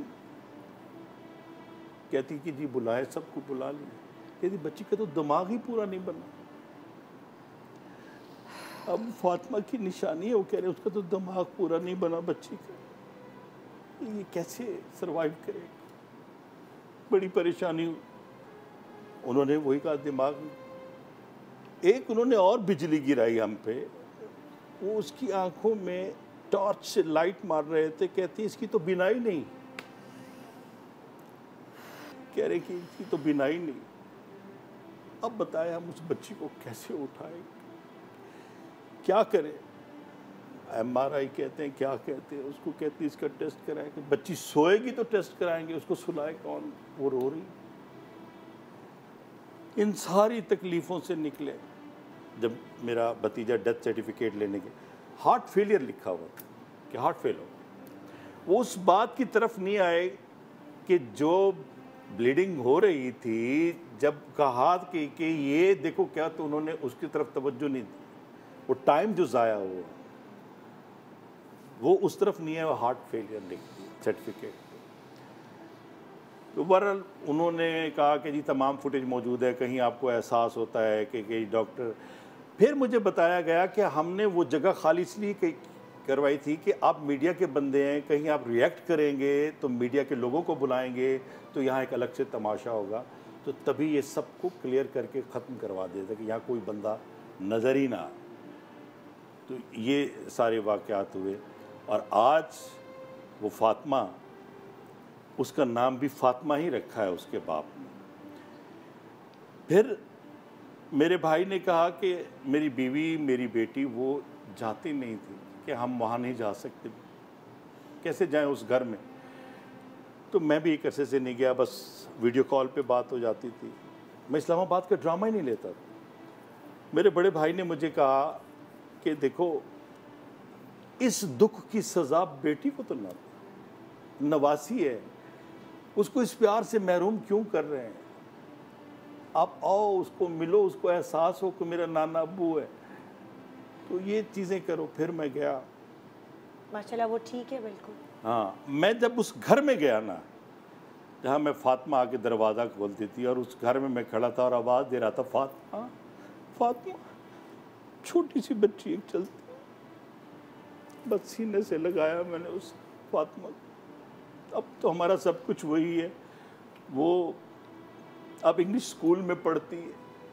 कहती कि जी बुलाए, सबको बुला लिया। कहती बच्ची का तो दिमाग ही पूरा नहीं बना। अब फातिमा की निशानी है, वो कह रहे उसका तो दिमाग पूरा नहीं बना बच्ची का, ये कैसे सरवाइव करे। बड़ी परेशानी। उन्होंने वही कहा दिमाग। एक उन्होंने और बिजली गिराई हम पे, वो उसकी आंखों में टॉर्च से लाइट मार रहे थे, कहती इसकी तो बिनाई नहीं। कह रहे कि इसकी तो बिनाई नहीं। अब बताए हम उस बच्ची को कैसे उठाएं, क्या करें। MRI कहते हैं, क्या कहते हैं उसको, कहती इसका टेस्ट कराएंगे। बच्ची सोएगी तो टेस्ट कराएंगे, उसको सुलाए कौन, वो रो रही। इन सारी तकलीफ़ों से निकले। जब मेरा भतीजा डेथ सर्टिफिकेट लेने के, हार्ट फेलियर लिखा हुआ था कि हार्ट फेल हो, वो उस बात की तरफ नहीं आए कि जो ब्लीडिंग हो रही थी, जब कहा कि ये देखो क्या, तो उन्होंने उसकी तरफ तवज्जो नहीं दी। वो टाइम जो ज़ाया हुआ, वो उस तरफ नहीं है, वो हार्ट फेलियर लिख दिया सर्टिफिकेट। तो बहरहाल उन्होंने कहा कि जी तमाम फुटेज मौजूद है, कहीं आपको एहसास होता है कि डॉक्टर। फिर मुझे बताया गया कि हमने वो जगह खाली इसलिए करवाई थी कि आप मीडिया के बंदे हैं, कहीं आप रिएक्ट करेंगे तो मीडिया के लोगों को बुलाएंगे तो यहाँ एक अलग से तमाशा होगा, तो तभी ये सबको क्लियर करके ख़त्म करवा देता कि यहाँ कोई बंदा नज़र ही ना। तो ये सारे वाक़यात हुए। और आज वो फातिमा, उसका नाम भी फातिमा ही रखा है उसके बाप ने। फिर मेरे भाई ने कहा कि मेरी बीवी, मेरी बेटी वो जाती नहीं थी कि हम वहाँ नहीं जा सकते, कैसे जाएं उस घर में। तो मैं भी एक अरसे से नहीं गया, बस वीडियो कॉल पे बात हो जाती थी। मैं इस्लामाबाद का ड्रामा ही नहीं लेता था। मेरे बड़े भाई ने मुझे कहा कि देखो, इस दुख की सज़ा बेटी को तो ना, नवासी है, उसको इस प्यार से महरूम क्यों कर रहे हैं। आप आओ, उसको मिलो, उसको एहसास हो कि मेरा नाना अब्बू है, तो ये चीज़ें करो। फिर मैं गया, माशाल्लाह वो ठीक है बिल्कुल। हाँ, मैं जब उस घर में गया ना, जहाँ मैं फातिमा आके दरवाज़ा खोलती थी, और उस घर में मैं खड़ा था और आवाज़ दे रहा था फातिमा फातिमा, छोटी सी बच्ची एक चलती, बस सीने से लगाया मैंने उस फातिमा। अब तो हमारा सब कुछ वही है। वो अब इंग्लिश स्कूल में पढ़ती है।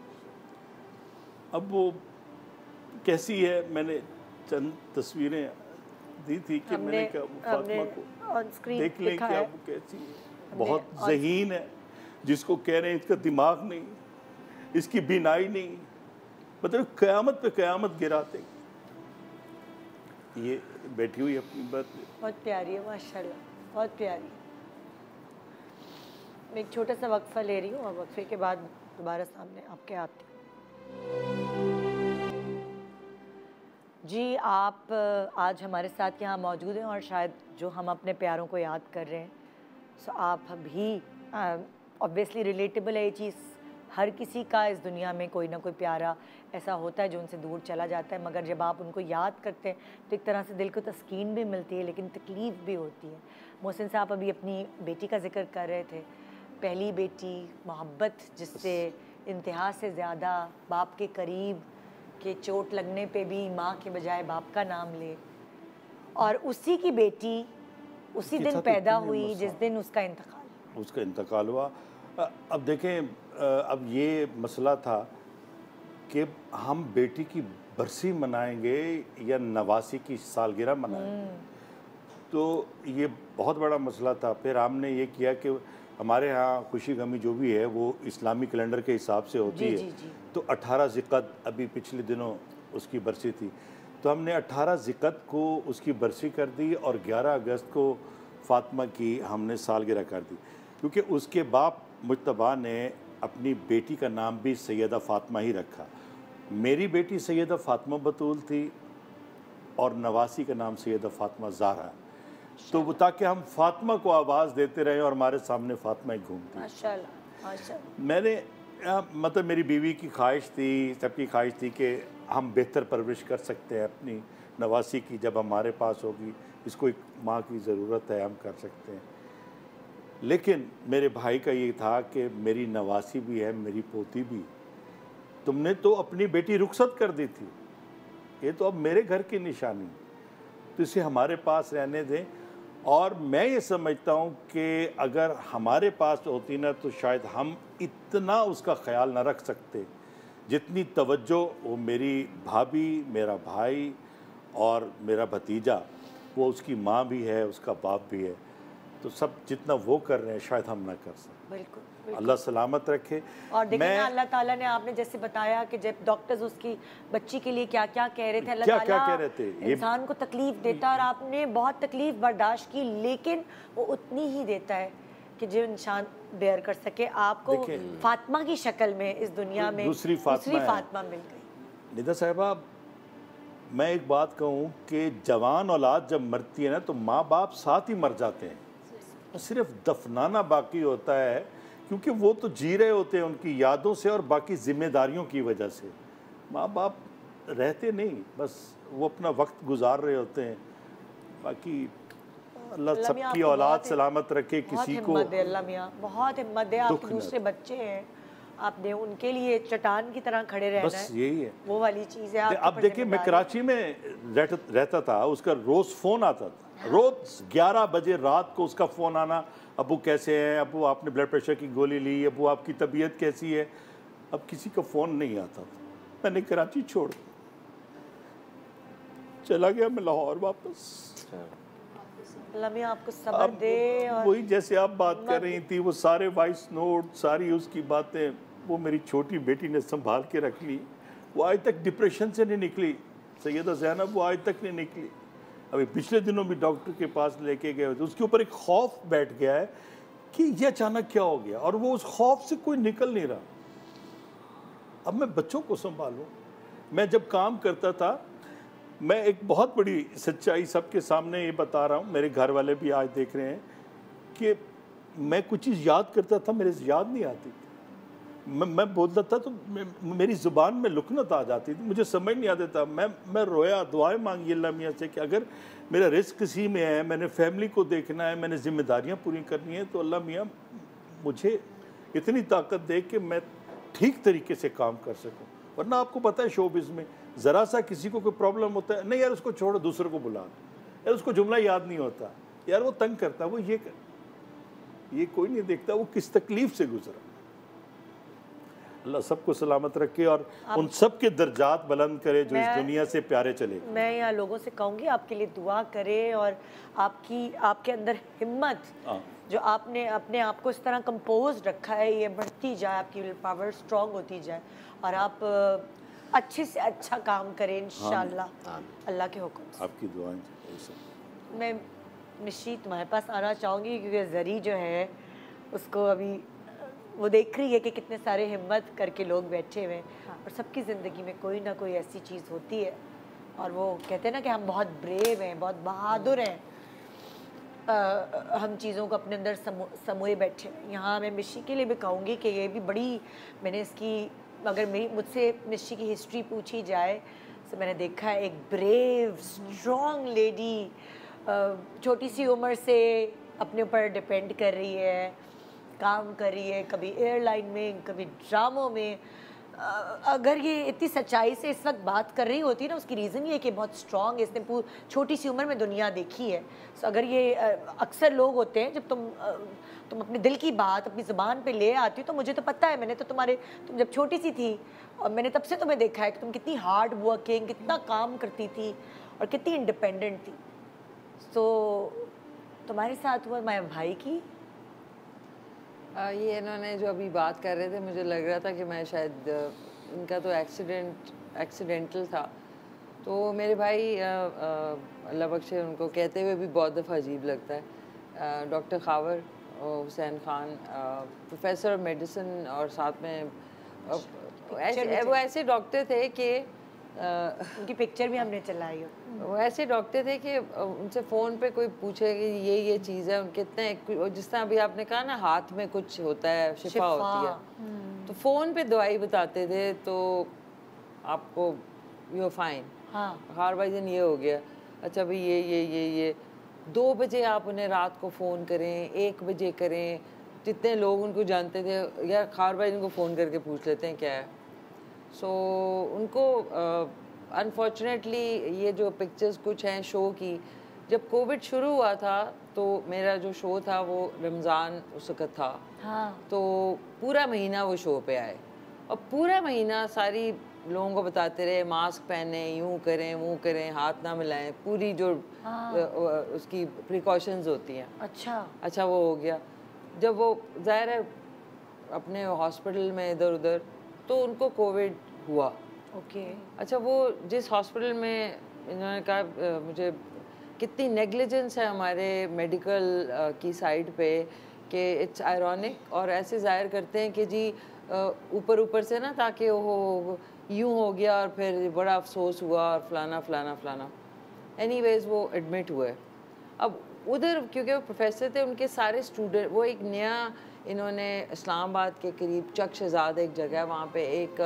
अब वो कैसी है, मैंने चंद तस्वीरें दी थी कि मैंने कहा फातिमा को देख लें कि अब वो कैसी है। बहुत ज़हीन है, जिसको कह रहे हैं इसका दिमाग नहीं, इसकी बीनाई नहीं, मतलब क़यामत पे क़यामत गिराते। ये बैठी हुई अपनी बात, बहुत प्यारी है माशाल्लाह, बहुत प्यारी। मैं एक छोटा सा वक्फा ले रही हूँ और वक्फे के बाद दोबारा सामने आपके आती हूँ। जी, आप आज हमारे साथ यहाँ मौजूद हैं और शायद जो हम अपने प्यारों को याद कर रहे हैं, सो आप भी ऑब्वियसली रिलेटेबल है ये चीज़ हर किसी का इस दुनिया में कोई ना कोई प्यारा ऐसा होता है जो उनसे दूर चला जाता है, मगर जब आप उनको याद करते हैं तो एक तरह से दिल को तस्कीन भी मिलती है, लेकिन तकलीफ़ भी होती है। मोहसिन साहब अभी अपनी बेटी का जिक्र कर रहे थे, पहली बेटी, मोहब्बत जिससे इंतहा से ज़्यादा बाप के करीब, कि चोट लगने पे भी माँ के बजाय बाप का नाम ले, और उसी की बेटी उसी दिन पैदा हुई जिस दिन उसका इंतकाल हुआ। अब देखें, अब ये मसला था कि हम बेटी की बरसी मनाएंगे या नवासी की सालगिरह मनाएंगे, तो ये बहुत बड़ा मसला था। फिर हमने ये किया कि हमारे यहाँ खुशी गमी जो भी है वो इस्लामी कैलेंडर के हिसाब से होती है। तो 18 ज़िक़त अभी पिछले दिनों उसकी बरसी थी, तो हमने 18 ज़िक़त को उसकी बरसी कर दी और 11 अगस्त को फ़ातिमा की हमने सालगिरह कर दी, क्योंकि उसके बाप मुज्तबा ने अपनी बेटी का नाम भी सैयदा फ़ातिमा ही रखा। मेरी बेटी सैयदा फ़ातिमा बतूल थी और नवासी का नाम सैयदा फ़ातिमा ज़हरा, तो वो ताकि हम फ़ातिमा को आवाज़ देते रहें और हमारे सामने फ़ातिमा ही घूमती। माशाल्लाह माशाल्लाह। मैंने मतलब मेरी बीवी की ख्वाहिश थी, सबकी ख्वाहिश थी कि हम बेहतर परवरिश कर सकते हैं अपनी नवासी की, जब हमारे पास होगी, इसको एक माँ की ज़रूरत है, हम कर सकते हैं। लेकिन मेरे भाई का ये था कि मेरी नवासी भी है, मेरी पोती भी, तुमने तो अपनी बेटी रुखसत कर दी थी, ये तो अब मेरे घर की निशानी, तो इसे हमारे पास रहने दें। और मैं ये समझता हूँ कि अगर हमारे पास होती ना तो शायद हम इतना उसका ख्याल न रख सकते जितनी तवज्जो वो मेरी भाभी, मेरा भाई और मेरा भतीजा, वो उसकी माँ भी है, उसका बाप भी है, तो सब जितना वो कर रहे हैं शायद हम ना कर सकते। बिल्कुल। अल्लाह सलामत रखे। और देखिए ना, अल्लाह ताला ने, आपने जैसे बताया कि जब डॉक्टर्स उसकी बच्ची के लिए क्या क्या कह रहे थे, अल्लाह ताला क्या कह रहे थे, इंसान को तकलीफ देता है और आपने बहुत तकलीफ बर्दाश्त की, लेकिन वो उतनी ही देता है कि जो इंसान बेयर कर सके। आपको फातिमा की शक्ल में इस दुनिया में दूसरी फातिमा मिल गई। निदा साहिबा, मैं एक बात कहूँ कि जवान औलाद जब मरती है ना तो माँ बाप साथ ही मर जाते हैं, सिर्फ दफनाना बाकी होता है, क्योंकि वो तो जी रहे होते हैं उनकी यादों से और बाकी जिम्मेदारियों की वजह से। माँ बाप रहते नहीं, बस वो अपना वक्त गुजार रहे होते हैं। बाकी अल्लाह सबकी औलाद सलामत रखे। किसी को अल्लाह मियाँ बहुत हिम्मत दे। आपके दूसरे बच्चे हैं, आपने उनके लिए चट्टान की तरह खड़े रहना बस है, यही है, वो वाली चीज़ है। अब देखिए, मैं कराची में रहता था, उसका रोज़ फ़ोन आता था, रोज़ 11 बजे रात को उसका फ़ोन आना, अबू कैसे हैं, अबू आपने ब्लड प्रेशर की गोली ली, अबू आपकी तबीयत कैसी है। अब किसी का फ़ोन नहीं आता था। मैंने कराची छोड़ चला गया मैं लाहौर वापस। अल्लाह मियां आपको सब्र दे। और वही जैसे आप बात कर रही थी, वो सारे वॉइस नोट, सारी उसकी बातें, वो मेरी छोटी बेटी ने संभाल के रख ली। वो आज तक डिप्रेशन से नहीं निकली, सैयदा ज़ैनब, वो आज तक नहीं निकली। अभी पिछले दिनों भी डॉक्टर के पास लेके गए, तो उसके ऊपर एक खौफ बैठ गया है कि ये अचानक क्या हो गया, और वो उस खौफ से कोई निकल नहीं रहा। अब मैं बच्चों को संभालूं। मैं जब काम करता था, मैं एक बहुत बड़ी सच्चाई सबके सामने ये बता रहा हूँ, मेरे घर वाले भी आज देख रहे हैं, कि मैं कुछ चीज़ याद करता था, मेरे से याद नहीं आती। मैं बोलता था तो मेरी ज़ुबान में लुकनत आ जाती थी, मुझे समझ नहीं आता था। मैं रोया, दुआएं मांगी अल्लाह मियाँ से कि अगर मेरा रिस्क इसी में है, मैंने फैमिली को देखना है, मैंने जिम्मेदारियाँ पूरी करनी है, तो अल्लाह मियाँ मुझे इतनी ताकत दे कि मैं ठीक तरीके से काम कर सकूँ। वरना आपको पता है शोबिज़ में ज़रा सा किसी को कोई प्रॉब्लम होता है, नहीं यार उसको छोड़ो, दूसरे को बुला, यार उसको जुमला याद नहीं होता, यार वो तंग करता, वो ये कोई नहीं देखता वो किस तकलीफ़ से गुजरा। अल्लाह सबको सलामत रखे और उन सब के दर्जात बुलंद करे जो इस दुनिया से प्यारे चले। मैं यहाँ लोगों से कहूँगी आपके लिए दुआ करे और आपके अंदर हिम्मत, जो आपने अपने आप को इस तरह कंपोज रखा है, ये बढ़ती जाए, आपकी विल पावर स्ट्रॉन्ग होती जाए और आप अच्छे से अच्छा काम करें इंशाल्लाह अल्लाह के हुक्म से। आपकी दुआएं। मैं निश्चित तुम्हारे पास आना चाहूँगी क्योंकि ज़री जो है उसको अभी वो देख रही है कि कितने सारे हिम्मत करके लोग बैठे हुए हैं और सबकी ज़िंदगी में कोई ना कोई ऐसी चीज़ होती है और वो कहते हैं ना कि हम बहुत ब्रेव हैं, बहुत बहादुर हैं। हम चीज़ों को अपने अंदर समोए बैठे। यहाँ मैं मिशी के लिए भी कहूँगी कि ये भी बड़ी, मैंने इसकी, अगर मुझसे मिशी की हिस्ट्री पूछी जाए तो मैंने देखा है एक ब्रेव स्ट्रॉन्ग लेडी, छोटी सी उम्र से अपने ऊपर डिपेंड कर रही है, काम कर रही है, कभी एयरलाइन में, कभी ड्रामों में। अगर ये इतनी सच्चाई से इस वक्त बात कर रही होती ना, उसकी रीज़न ये है कि बहुत स्ट्रॉन्ग है, इसने छोटी सी उम्र में दुनिया देखी है। सो अगर ये अक्सर लोग होते हैं, जब तुम अपने दिल की बात अपनी ज़ुबान पे ले आती हो, तो मुझे तो पता है, मैंने तो तुम जब छोटी सी थी और मैंने तब से तुम्हें देखा है कि तुम कितनी हार्ड वर्किंग, कितना काम करती थी और कितनी इंडिपेंडेंट थी। सो तुम्हारे साथ हुआ मेरे भाई की ये इन्होंने जो अभी बात कर रहे थे, मुझे लग रहा था कि मैं शायद इनका तो एक्सीडेंटल था। तो मेरे भाई अल्लाह बख्शे, उनको कहते हुए भी बहुत दफ़ा अजीब लगता है, doctor Khawar Hussain Khan, professor medicine, और साथ में वो ऐसे डॉक्टर थे कि उनकी पिक्चर भी हमने चलाई हो। वो ऐसे डॉक्टर थे कि उनसे फ़ोन पे कोई पूछे कि ये चीज़ है, उनके इतने, जिस तरह अभी आपने कहा ना हाथ में कुछ होता है, शिफा होती है, तो फ़ोन पे दवाई बताते थे तो आपको यू फाइन, हाँ हर भाई दिन ये हो गया, अच्छा भाई ये 2 बजे आप उन्हें रात को फ़ोन करें, 1 बजे करें, जितने लोग उनको जानते थे यार खार भाई इनको फ़ोन करके पूछ लेते हैं क्या है। सो उनको अनफॉर्चुनेटली ये जो पिक्चर्स कुछ हैं शो की, जब कोविड शुरू हुआ था तो मेरा जो शो था वो रमज़ान उस वक़्त था, हाँ। तो पूरा महीना वो शो पे आए और पूरा महीना सारी लोगों को बताते रहे मास्क पहने, यूँ करें, वो करें, हाथ ना मिलाएं, पूरी जो उसकी प्रिकॉशंस होती हैं। अच्छा वो हो गया। जब वो ज़ाहिर है अपने हॉस्पिटल में इधर उधर, तो उनको कोविड हुआ। अच्छा वो जिस हॉस्पिटल में, इन्होंने कहा मुझे कितनी नेग्लिजेंस है हमारे मेडिकल की साइड पे कि इट्स आयरॉनिक, और ऐसे ज़ाहिर करते हैं कि जी ऊपर से ना, ताकि वो यूँ हो गया और फिर बड़ा अफसोस हुआ और फलाना। एनीवेज वो एडमिट हुए। अब उधर क्योंकि वो प्रोफेसर थे, उनके सारे स्टूडेंट, वो एक नया, इन्होंने इस्लामाबाद के करीब चक शहजाद एक जगह, वहाँ पे एक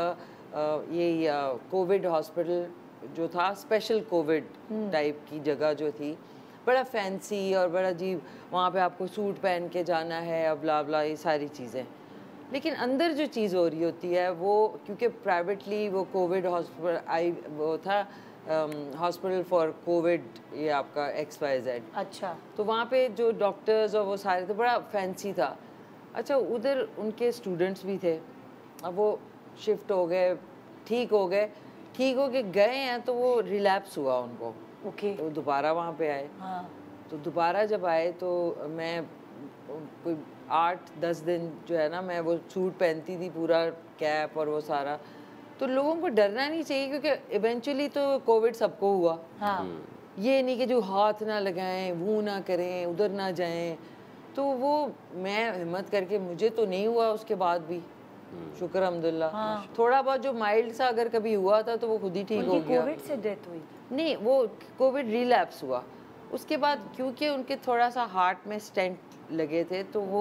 ये कोविड हॉस्पिटल जो था, स्पेशल कोविड टाइप की जगह जो थी, बड़ा फैंसी और बड़ा अजीब, वहाँ पे आपको सूट पहन के जाना है, अब ब्ला ये सारी चीज़ें। लेकिन अंदर जो चीज़ हो रही होती है वो, क्योंकि प्राइवेटली वो कोविड हॉस्पिटल वो था, हॉस्पिटल फॉर कोविड, ये आपका XYZ। अच्छा, तो वहाँ पे जो डॉक्टर्स और वो सारे थे, बड़ा फैंसी था। अच्छा उधर उनके स्टूडेंट्स भी थे। अब वो शिफ्ट हो गए, ठीक हो के गए हैं, तो वो रिलैप्स हुआ उनको। तो दोबारा वहाँ पे आए। हाँ। तो दोबारा जब आए तो मैं कोई 8-10 दिन जो है ना, मैं वो सूट पहनती थी, पूरा कैप और वो सारा। तो लोगों को डरना नहीं चाहिए, क्योंकि इवेंचुअली तो कोविड सबको हुआ। हाँ। ये नहीं कि जो हाथ ना लगाएं, वो ना करें, उधर ना जाएं। तो वो मैं हिम्मत करके, मुझे तो नहीं हुआ उसके बाद भी, शुक्र अल्हम्दुलिल्लाह। हाँ। थोड़ा बहुत जो माइल्ड सा अगर कभी हुआ था तो वो खुद ही ठीक हो गया। कोविड से डेथ हुई? नहीं, वो कोविड रिलैप्स हुआ उसके बाद, क्योंकि उनके थोड़ा सा हार्ट में स्टेंट लगे थे, तो वो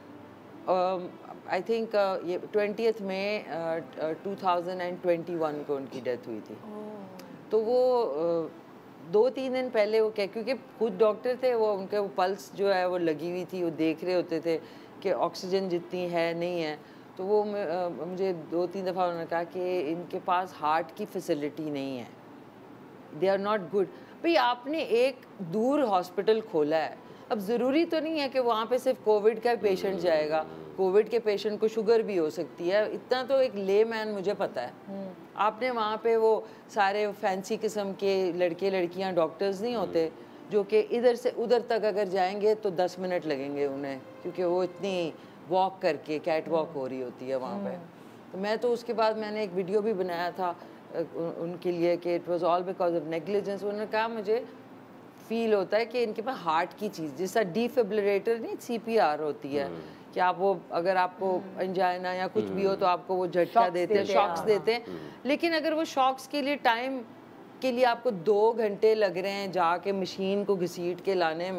आई थिंक ये 20 मई 2021 को उनकी डेथ हुई थी। तो वो 2-3 दिन पहले वो क्योंकि खुद डॉक्टर थे वो, उनके वो पल्स जो है वो लगी हुई थी, वो देख रहे होते थे कि ऑक्सीजन जितनी है नहीं है। तो वो मुझे 2-3 दफ़ा उन्होंने कहा कि इनके पास हार्ट की फैसिलिटी नहीं है, दे आर नॉट गुड। भाई आपने एक दूर हॉस्पिटल खोला है, अब ज़रूरी तो नहीं है कि वहाँ पे सिर्फ कोविड का पेशेंट जाएगा, कोविड के पेशेंट को शुगर भी हो सकती है, इतना तो एक ले मैन मुझे पता है। आपने वहाँ पे वो सारे फैंसी किस्म के लड़के लड़कियाँ डॉक्टर्स नहीं होते जो कि इधर से उधर तक अगर जाएंगे तो 10 मिनट लगेंगे उन्हें, क्योंकि वो इतनी वॉक करके कैट वॉक हो रही होती है वहाँ पे। तो मैं तो उसके बाद मैंने एक वीडियो भी बनाया था उनके लिए कि it was all because of negligence. उन्होंने कहा मुझे फील होता है कि इनके पास हार्ट की चीज़, जैसा डिफिब्रिलेटर नहीं, CPR होती है कि आप वो, अगर आपको अंजाइना या कुछ भी हो तो आपको वो झटका देते हैं, शॉक्स देते हैं। लेकिन अगर वो शॉक्स के लिए टाइम के लिए आपको 2 घंटे लग रहे हैं जाके मशीन को घसीट के लाने में,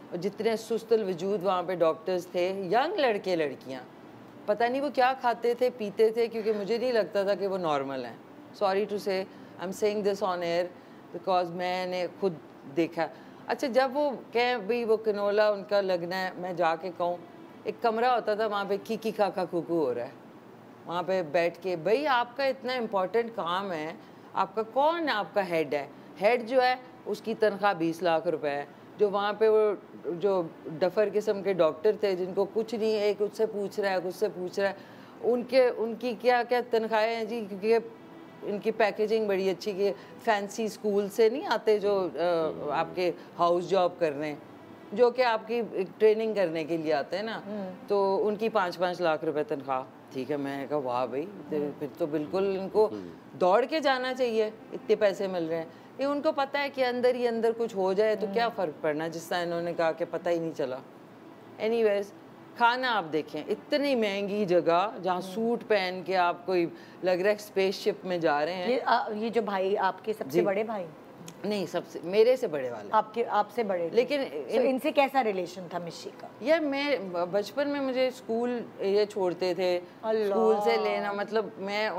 और जितने सुस्तल वजूद वहाँ पे डॉक्टर्स थे, यंग लड़के लड़कियाँ, पता नहीं वो क्या खाते थे पीते थे, क्योंकि मुझे नहीं लगता था कि वो नॉर्मल हैं। Sorry to say I am saying this on air because मैंने खुद देखा। अच्छा, जब वो कहें भाई वो कनोला उनका लगना है, मैं जाके कहूँ, एक कमरा होता था वहाँ पे की खाका कुकू हो रहा है, वहाँ पे बैठ के, भाई आपका इतना इम्पोर्टेंट काम है, आपका कौन आपका हेड है, हेड जो है उसकी तनख्वाह 20 लाख रुपए है। जो वहाँ पे वो जो डफर किस्म के डॉक्टर थे जिनको कुछ नहीं, एक उससे पूछ रहा है कुछ से पूछ रहा है, उनकी क्या क्या तनख्वाहें हैं जी, क्योंकि इनकी पैकेजिंग बड़ी अच्छी, कि फैंसी स्कूल से नहीं आते जो आपके हाउस जॉब कर रहे हैं, जो कि आपकी ट्रेनिंग करने के लिए आते हैं ना, तो उनकी 5-5 लाख रुपए तनख्वाह। ठीक है, मैं कहा वाह भाई, फिर तो बिल्कुल इनको दौड़ के जाना चाहिए, इतने पैसे मिल रहे हैं। ये उनको पता है कि अंदर ही अंदर कुछ हो जाए तो क्या फ़र्क पड़ना, जिस तरह इन्होंने कहा कि पता ही नहीं चला। एनीवेज, खाना आप देखें, इतनी महंगी जगह जहाँ सूट पहन के आप कोई लग रहा है स्पेसशिप में जा रहे हैं। ये जो भाई आपके सबसे बड़े भाई? नहीं, सबसे मेरे से बड़े वाले। आपसे बड़े? लेकिन इनसे कैसा रिलेशन था मिशी का? यार मैं बचपन में मुझे स्कूल ये छोड़ते थे, स्कूल से लेना, मतलब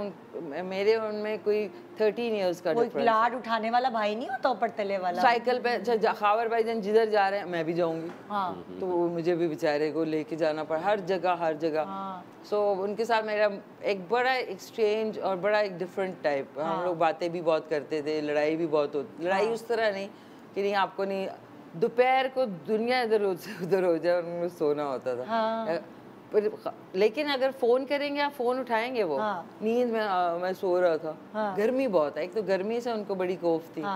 मेरे उनमें कोई 13 इयर्स का डिफरेंस। लाड उठाने वाला भाई नहीं होता ऊपर तले वाला? साइकिल पे खावर भाईजान जिधर जा रहे हैं मैं भी जाऊंगी, तो मुझे भी बेचारे को लेके जाना पड़ा हर जगह। सो उनके साथ मेरा एक बड़ा एक्सचेंज और बड़ा एक डिफरेंट टाइप, हम लोग बातें भी बहुत करते थे, लड़ाई भी बहुत होती, लड़ाई उस तरह नहीं कि नहीं आपको नहीं, दोपहर को दुनिया इधर उधर हो जाए और उनको सोना होता था। लेकिन अगर फोन करेंगे आप फोन उठाएंगे वो, नींद में मैं सो रहा था, गर्मी बहुत है, एक तो गर्मी से उनको बड़ी खौफ थी।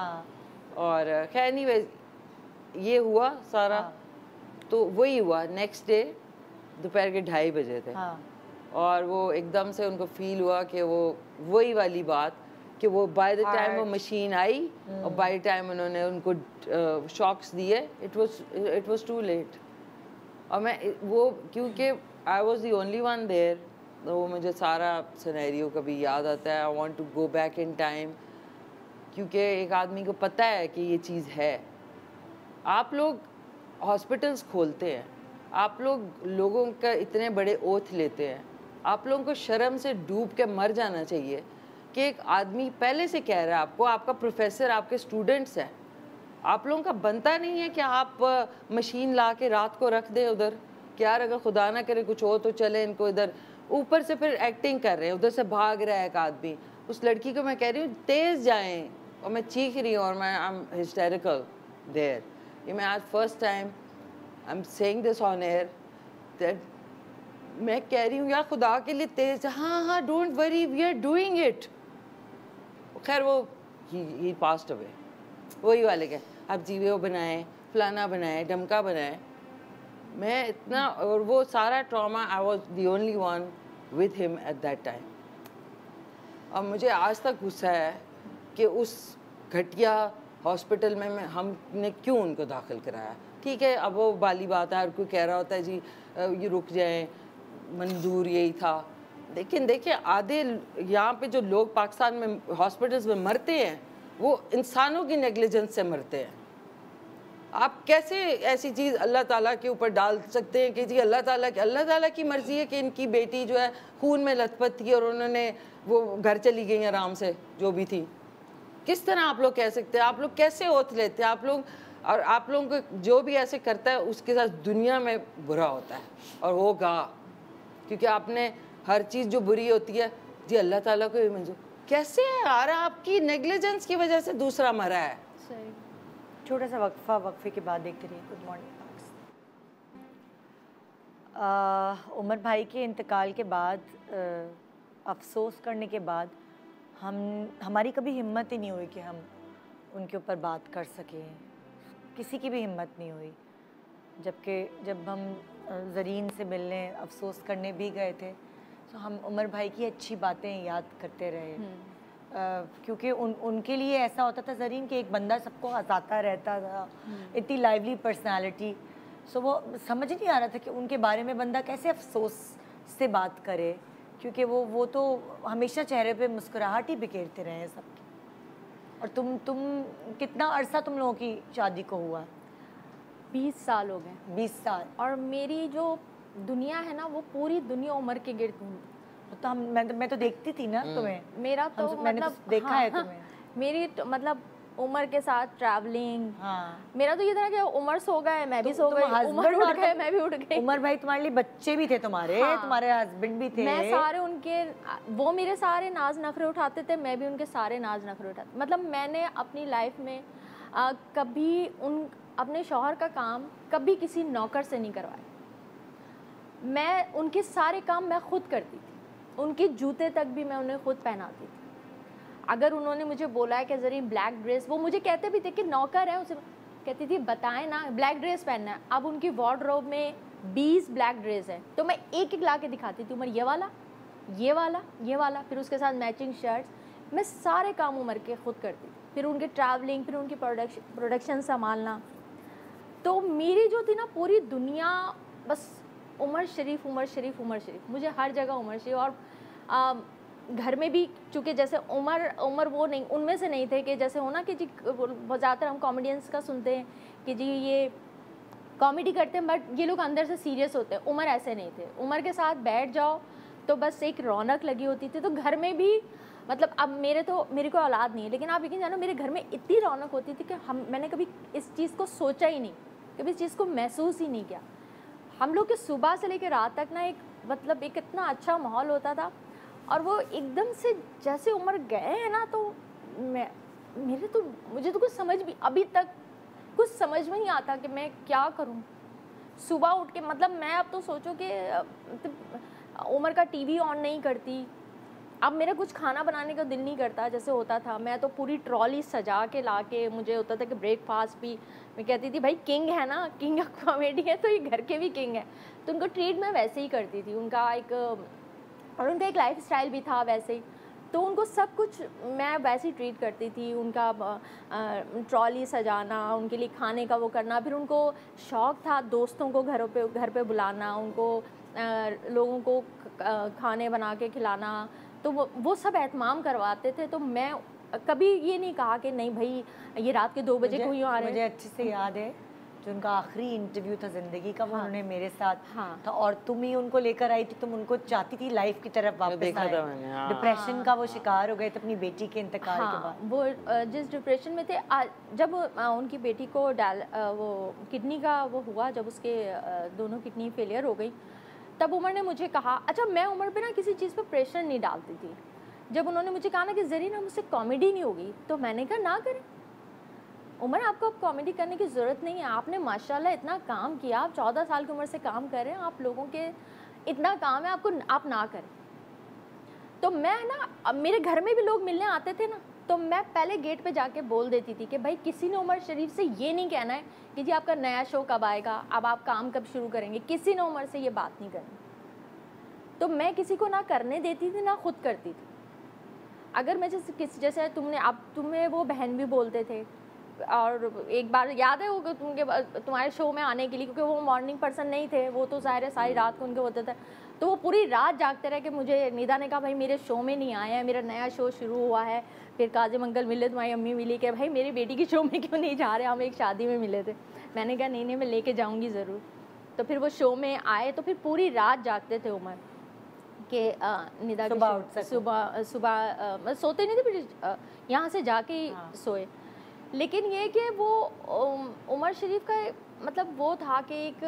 और खैर नहीं, ये हुआ सारा, तो वही हुआ। नेक्स्ट डे दोपहर के 2:30 बजे थे, और वो एकदम से उनको फील हुआ कि वो वही वाली बात कि वो बाय द टाइम वो मशीन आई और बाय द टाइम उन्होंने उनको शॉक्स दिए, इट वाज टू लेट। और मैं वो, क्योंकि I was the only one there, तो वो मुझे सारा सिनेरियो कभी याद आता है। I want to go back in time, क्योंकि एक आदमी को पता है कि ये चीज़ है। आप लोग हॉस्पिटल्स खोलते हैं, आप लोग लोगों का इतने बड़े ओथ लेते हैं, आप लोगों को शर्म से डूब के मर जाना चाहिए कि एक आदमी पहले से कह रहा है आपको, आपका प्रोफेसर आपके स्टूडेंट्स हैं, आप लोगों का बनता नहीं है कि आप मशीन ला के रात को रख दें उधर, कि यार अगर खुदा ना करे कुछ हो तो चले इनको इधर। ऊपर से फिर एक्टिंग कर रहे हैं, उधर से भाग रहा है एक आदमी। उस लड़की को मैं कह रही हूँ तेज़ जाएं, और मैं चीख रही हूँ, और मैं आई एम हिस्टेरिकल देयर। ये मैं आज first time I am saying this on air, that मैं कह रही हूँ यार खुदा के लिए तेज़, हाँ don't worry we are doing it. खैर वो ही पास्ट अवे, वही वाले के अब जी वो बनाए, फलाना बनाए, डमका बनाए। मैं इतना, और वो सारा trauma, I was the only one with him at that time. और मुझे आज तक गुस्सा है कि उस घटिया हॉस्पिटल में हमने क्यों उनको दाखिल कराया। ठीक है, अब वो वाली बात है, हर कोई कह रहा होता है जी ये रुक जाएं, मंजूर यही था। लेकिन देखिए, आधे यहाँ पे जो लोग पाकिस्तान में हॉस्पिटल्स में मरते हैं वो इंसानों की नेग्लिजेंस से मरते हैं। आप कैसे ऐसी चीज़ अल्लाह ताला के ऊपर डाल सकते हैं कि जी अल्लाह ताला की मर्ज़ी है कि इनकी बेटी जो है खून में लथपथ थी और उन्होंने वो घर चली गई आराम से जो भी थी। किस तरह आप लोग कह सकते हैं? आप लोग कैसे ओथ लेते हैं आप लोग? और आप लोगों को जो भी ऐसे करता है उसके साथ दुनिया में बुरा होता है और होगा, क्योंकि आपने हर चीज़ जो बुरी होती है जी अल्लाह ताला को मंजूर कैसे है यार? आपकी नेग्लिजेंस की वजह से दूसरा मरा है। सही। छोटा सा वक्फे के बाद देखते रहिए गुड मॉर्निंग पाकिस्तान। उमर भाई के इंतकाल के बाद अफसोस करने के बाद हमारी कभी हिम्मत ही नहीं हुई कि हम उनके ऊपर बात कर सकें, किसी की भी हिम्मत नहीं हुई। जबकि जब हम ज़रीन से मिलने अफसोस करने भी गए थे तो हम उमर भाई की अच्छी बातें याद करते रहे, क्योंकि उनके लिए ऐसा होता था ज़रीन कि एक बंदा सबको हंसाता रहता था, इतनी लाइवली पर्सनालिटी। सो वो समझ नहीं आ रहा था कि उनके बारे में बंदा कैसे अफसोस से बात करे, क्योंकि वो तो हमेशा चेहरे पे मुस्कुराहट ही बिखेरते रहे हैं सबकी। और तुम कितना अरसा तुम लोगों की शादी को हुआ? 20 साल हो गए। 20 साल। और मेरी जो दुनिया है ना वो पूरी दुनिया उम्र के गिर्द घूमती। तो मैं तो देखती थी ना तुम्हें। मेरा तो मैंने मतलब तो देखा है तुम्हें। मेरी मतलब उम्र के साथ ट्रैवलिंग। हाँ। मेरा तो ये था कि उमर सो गए मैं भी सो गई, उमर उठ गए मैं भी उठ गई। उमर भाई तुम्हारे लिए बच्चे भी थे तुम्हारे, तुम्हारे हस्बैंड भी थे। मैं सारे उनके, वो मेरे सारे नाज नखरे उठाते थे, मैं भी उनके सारे नाज नखरे उठाते। मतलब मैंने अपनी लाइफ में कभी अपने शौहर का काम कभी किसी नौकर से नहीं करवाया। मैं उनके सारे काम मैं खुद करती थी, उनके जूते तक भी मैं उन्हें खुद पहनाती थी। अगर उन्होंने मुझे बोला है कि जरी ब्लैक ड्रेस, वो मुझे कहते भी थे कि नौकर है, उसे कहती थी बताएं ना ब्लैक ड्रेस पहनना है। अब उनकी वार्डरोब में 20 ब्लैक ड्रेस है तो मैं एक एक ला के दिखाती थी, उमर ये वाला, ये वाला, ये वाला, फिर उसके साथ मैचिंग शर्ट्स। मैं सारे काम उमर के खुद करती थी। फिर उनके ट्रैवलिंग, फिर उनकी प्रोडक्शन संभालना। तो मेरी जो थी ना पूरी दुनिया बस उमर शरीफ, उमर शरीफ, उमर शरीफ। मुझे हर जगह उमर शरीफ। और घर में भी चूँकि जैसे उमर वो नहीं, उनमें से नहीं थे कि जैसे हो ना कि जी ज़्यादातर हम कॉमेडियंस का सुनते हैं कि जी ये कॉमेडी करते हैं बट ये लोग अंदर से सीरियस होते हैं। उमर ऐसे नहीं थे। उमर के साथ बैठ जाओ तो बस एक रौनक लगी होती थी। तो घर में भी मतलब अब मेरी कोई औलाद नहीं है, लेकिन आप यकीन जानो मेरे घर में इतनी रौनक होती थी कि मैंने कभी इस चीज़ को सोचा ही नहीं, कभी इस चीज़ को महसूस ही नहीं किया। हम लोग के सुबह से लेकर रात तक ना एक इतना अच्छा माहौल होता था। और वो एकदम से जैसे उमर गए हैं ना तो मुझे तो कुछ समझ भी अभी तक कुछ समझ में नहीं आता कि मैं क्या करूं। सुबह उठ के मतलब मैं अब तो सोचो कि उमर का टीवी ऑन नहीं करती। अब मेरा कुछ खाना बनाने का दिल नहीं करता जैसे होता था। मैं तो पूरी ट्रॉली सजा के ला के, मुझे होता था कि ब्रेकफास्ट भी मैं कहती थी भाई किंग है ना, किंग ऑफ कॉमेडी है तो ये घर के भी किंग है। तो उनको ट्रीट मैं वैसे ही करती थी। उनका एक लाइफ स्टाइल भी था वैसे ही, तो उनको सब कुछ मैं वैसे ही ट्रीट करती थी। उनका ट्रॉली सजाना, उनके लिए खाने का वो करना, फिर उनको शौक़ था दोस्तों को घर पे बुलाना, उनको लोगों को खाने बना के खिलाना, तो वो सब एहतमाम करवाते थे। तो मैं कभी ये नहीं कहा कि नहीं भाई ये रात के 2 बजे क्यों आ रहे हैं। मुझे अच्छे से याद है जो उनका आखिरी इंटरव्यू था ज़िंदगी का, वो उन्होंने मेरे साथ था और तुम ही उनको लेकर आई थी। तुम उनको चाहती थी लाइफ की तरफ वापस आए। डिप्रेशन का वो शिकार हो गए थे अपनी बेटी के इंतकाल के बाद। वो जिस डिप्रेशन में थे, जब उनकी बेटी को वो किडनी का वो हुआ, जब उसके दोनों किडनी फेलियर हो गई, तब उमर ने मुझे कहा, अच्छा मैं उमर पे ना किसी चीज़ पे प्रेशर नहीं डालती थी। जब उन्होंने मुझे कहा ना कि जरी ना मुझसे कॉमेडी नहीं होगी, तो मैंने कहा ना करें उमर, आपको अब कॉमेडी करने की ज़रूरत नहीं है। आपने माशाल्लाह इतना काम किया, आप 14 साल की उम्र से काम कर रहे हैं, आप लोगों के इतना काम है, आप ना करें। तो मैं ना, अब मेरे घर में भी लोग मिलने आते थे ना, तो मैं पहले गेट पे जाके बोल देती थी कि भाई किसी ने उमर शरीफ से ये नहीं कहना है कि जी आपका नया शो कब आएगा, अब आप काम कब शुरू करेंगे, किसी ने उमर से ये बात नहीं करनी। तो मैं किसी को ना करने देती थी ना खुद करती थी। अगर मैं जैसे तुम्हें वो बहन भी बोलते थे, और एक बार याद है वो तुम्हारे शो में आने के लिए, क्योंकि वो मॉर्निंग पर्सन नहीं थे, वो तो ज़ाहिर है सारी रात को उनके होते थे, तो वो पूरी रात जागते रहे कि मुझे निदा ने कहा भाई मेरे शो में नहीं आए हैं, मेरा नया शो शुरू हुआ है। फिर काजिम अंकल मिले, तुम्हारी अम्मी मिली कि भाई मेरी बेटी की शो में क्यों नहीं जा रहे, हम एक शादी में मिले थे। मैंने कहा नहीं मैं लेके जाऊँगी ज़रूर। तो फिर वो शो में आए, तो फिर पूरी रात जागते थे उमर के निदा के सुबह सोते नहीं थे, फिर यहाँ से जाके सोए। लेकिन ये कि वो उमर शरीफ का मतलब वो था कि एक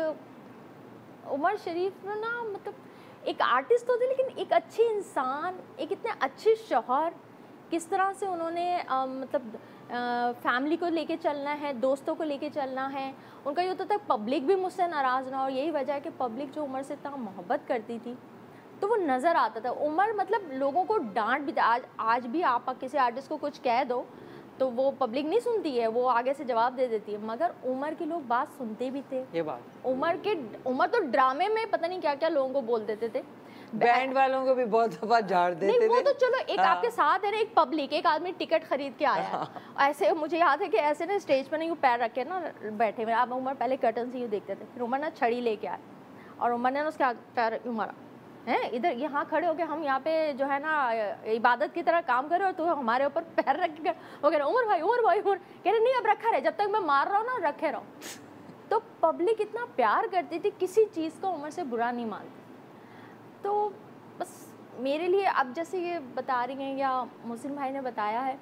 उमर शरीफ ना मतलब एक आर्टिस्ट तो थे, लेकिन एक अच्छी इंसान, एक इतने अच्छे शौहर, किस तरह से उन्होंने मतलब फैमिली को लेके चलना है, दोस्तों को लेके चलना है। उनका ये होता था पब्लिक भी मुझसे नाराज़ ना, और यही वजह है कि पब्लिक जो उमर से इतना मोहब्बत करती थी तो वो नज़र आता था। उमर मतलब लोगों को डांट भी, आज भी आप किसी आर्टिस्ट को कुछ कह दो तो वो पब्लिक नहीं सुनती है, वो आगे से जवाब दे देती है, मगर उमर के लोग बात सुनते भी थे। ये बात उमर तो ड्रामे में पता नहीं क्या क्या लोगों को बोल देते थे, बैंड वालों को भी बहुत दफा झाड़ देते थे। वो तो चलो एक आपके साथ है ना, एक पब्लिक, एक आदमी टिकट खरीद के आया है। ऐसे मुझे याद है कि ऐसे ना स्टेज पर नहीं पैर रखे ना बैठे हुए, अब उमर पहले कर्टन से ही देखते थे, फिर उमर ना छड़ी लेके आए और उमर ने उसके पैर मारा हैं, इधर यहाँ खड़े होके हम यहाँ पे जो है ना इबादत की तरह काम कर रहे हो, तो हमारे ऊपर पैर रख कर वो कह रहे उमर भाई कह रहे नहीं अब रखा रहे, जब तक मैं मार रहा हूँ ना रखे रहो। तो पब्लिक इतना प्यार करती थी, किसी चीज़ को उमर से बुरा नहीं मानती। तो बस मेरे लिए अब जैसे ये बता रही हैं या मोहसिन भाई ने बताया है,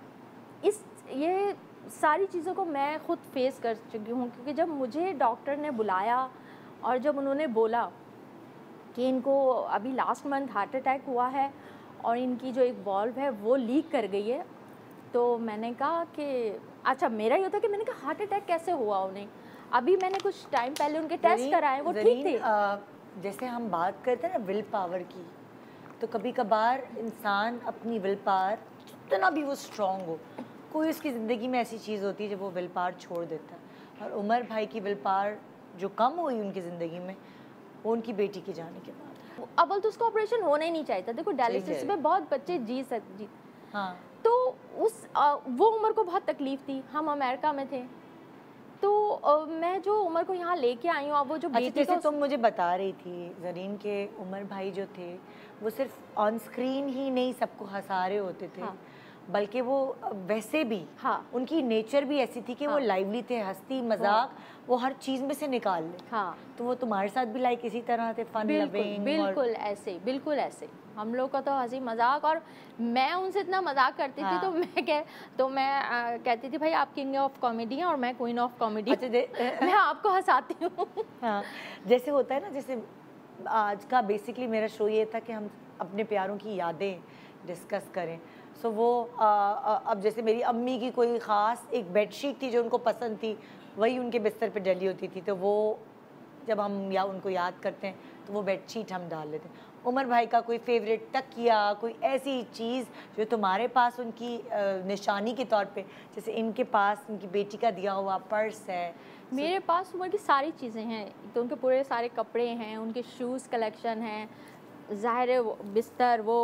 ये सारी चीज़ों को मैं ख़ुद फेस कर चुकी हूँ, क्योंकि जब मुझे डॉक्टर ने बुलाया और जब उन्होंने बोला कि इनको अभी लास्ट मंथ हार्ट अटैक हुआ है और इनकी जो एक वॉल्व है वो लीक कर गई है, तो मैंने कहा कि अच्छा, मेरा ये होता कि मैंने कहा हार्ट अटैक कैसे हुआ उन्हें। अभी मैंने कुछ टाइम पहले उनके टेस्ट कराए, वो ठीक थे। जैसे हम बात करते हैं ना विल पावर की, तो कभी कभार इंसान अपनी विल पावर जितना भी वो स्ट्रॉन्ग हो, कोई उसकी ज़िंदगी में ऐसी चीज़ होती है जब वो विल पावर छोड़ देता है। और उमर भाई की विल पावर जो कम हुई उनकी ज़िंदगी में, वो उनकी बेटी के जाने के बाद। अव्वल तो उसका ऑपरेशन होना ही नहीं चाहिए था। देखो डायलिसिस में बहुत बच्चे जी हाँ, तो वो उमर को बहुत तकलीफ थी। हम अमेरिका में थे, तो मैं जो उमर को यहाँ लेके आई हूँ, अब वो जो बेटी जैसे तुम मुझे बता रही थी ज़रीन के उमर भाई जो थे वो सिर्फ ऑन स्क्रीन ही नहीं सबको हंसा रहे होते थे, हाँ, बल्कि वो वैसे भी, हाँ, उनकी नेचर भी ऐसी थी कि हाँ, वो लाइवली थे, हंसती मजाक, हाँ, वो हर चीज़ में से निकाल ले। हाँ, तो वो तुम्हारे साथ भी लाइक इसी तरह थे, फन लविंग। बिल्कुल ऐसे, बिल्कुल ऐसे। हम लोग का तो हंसी मजाक, और मैं उनसे इतना मजाक करती थी, तो मैं कहती थी भाई आप किंग ऑफ कॉमेडी हैं और मैं क्वीन ऑफ कॉमेडी। अच्छा, मैं आपको हंसाती हूँ। हाँ, जैसे होता है ना, जैसे आज का बेसिकली मेरा शो ये था कि हम अपने प्यारों की यादें डिस्कस करें। सो वो अब जैसे मेरी अम्मी की कोई ख़ास एक बेडशीट थी जो उनको पसंद थी, वही उनके बिस्तर पे डली होती थी, तो वो जब हम या उनको याद करते हैं तो वो बेडशीट हम डाल लेते हैं। उमर भाई का कोई फेवरेट तकिया, कोई ऐसी चीज़ जो तुम्हारे पास उनकी निशानी के तौर पे, जैसे इनके पास उनकी बेटी का दिया हुआ पर्स है। मेरे पास उमर की सारी चीज़ें हैं, तो उनके पूरे सारे कपड़े हैं, उनके शूज़ कलेक्शन हैं, ज़ाहिर बिस्तर वो,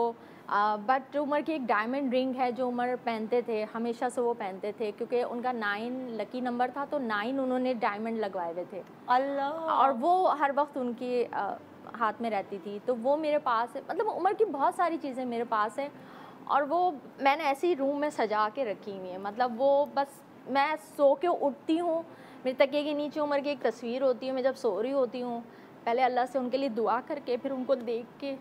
बट उमर की एक डायमंड रिंग है जो उमर पहनते थे, हमेशा से वो पहनते थे, क्योंकि उनका 9 लकी नंबर था, तो 9 उन्होंने डायमंड लगवाए हुए थे। अल्लाह। और वो हर वक्त उनकी हाथ में रहती थी, तो वो मेरे पास है। मतलब उमर की बहुत सारी चीज़ें मेरे पास है, और वो मैंने ऐसे ही रूम में सजा के रखी हुई है। मतलब वो बस मैं सो के उठती हूँ, मेरे तकिए के नीचे उमर की एक तस्वीर होती है। मैं जब सो रही होती हूँ, पहले अल्लाह से उनके लिए दुआ करके, फिर उनको देख के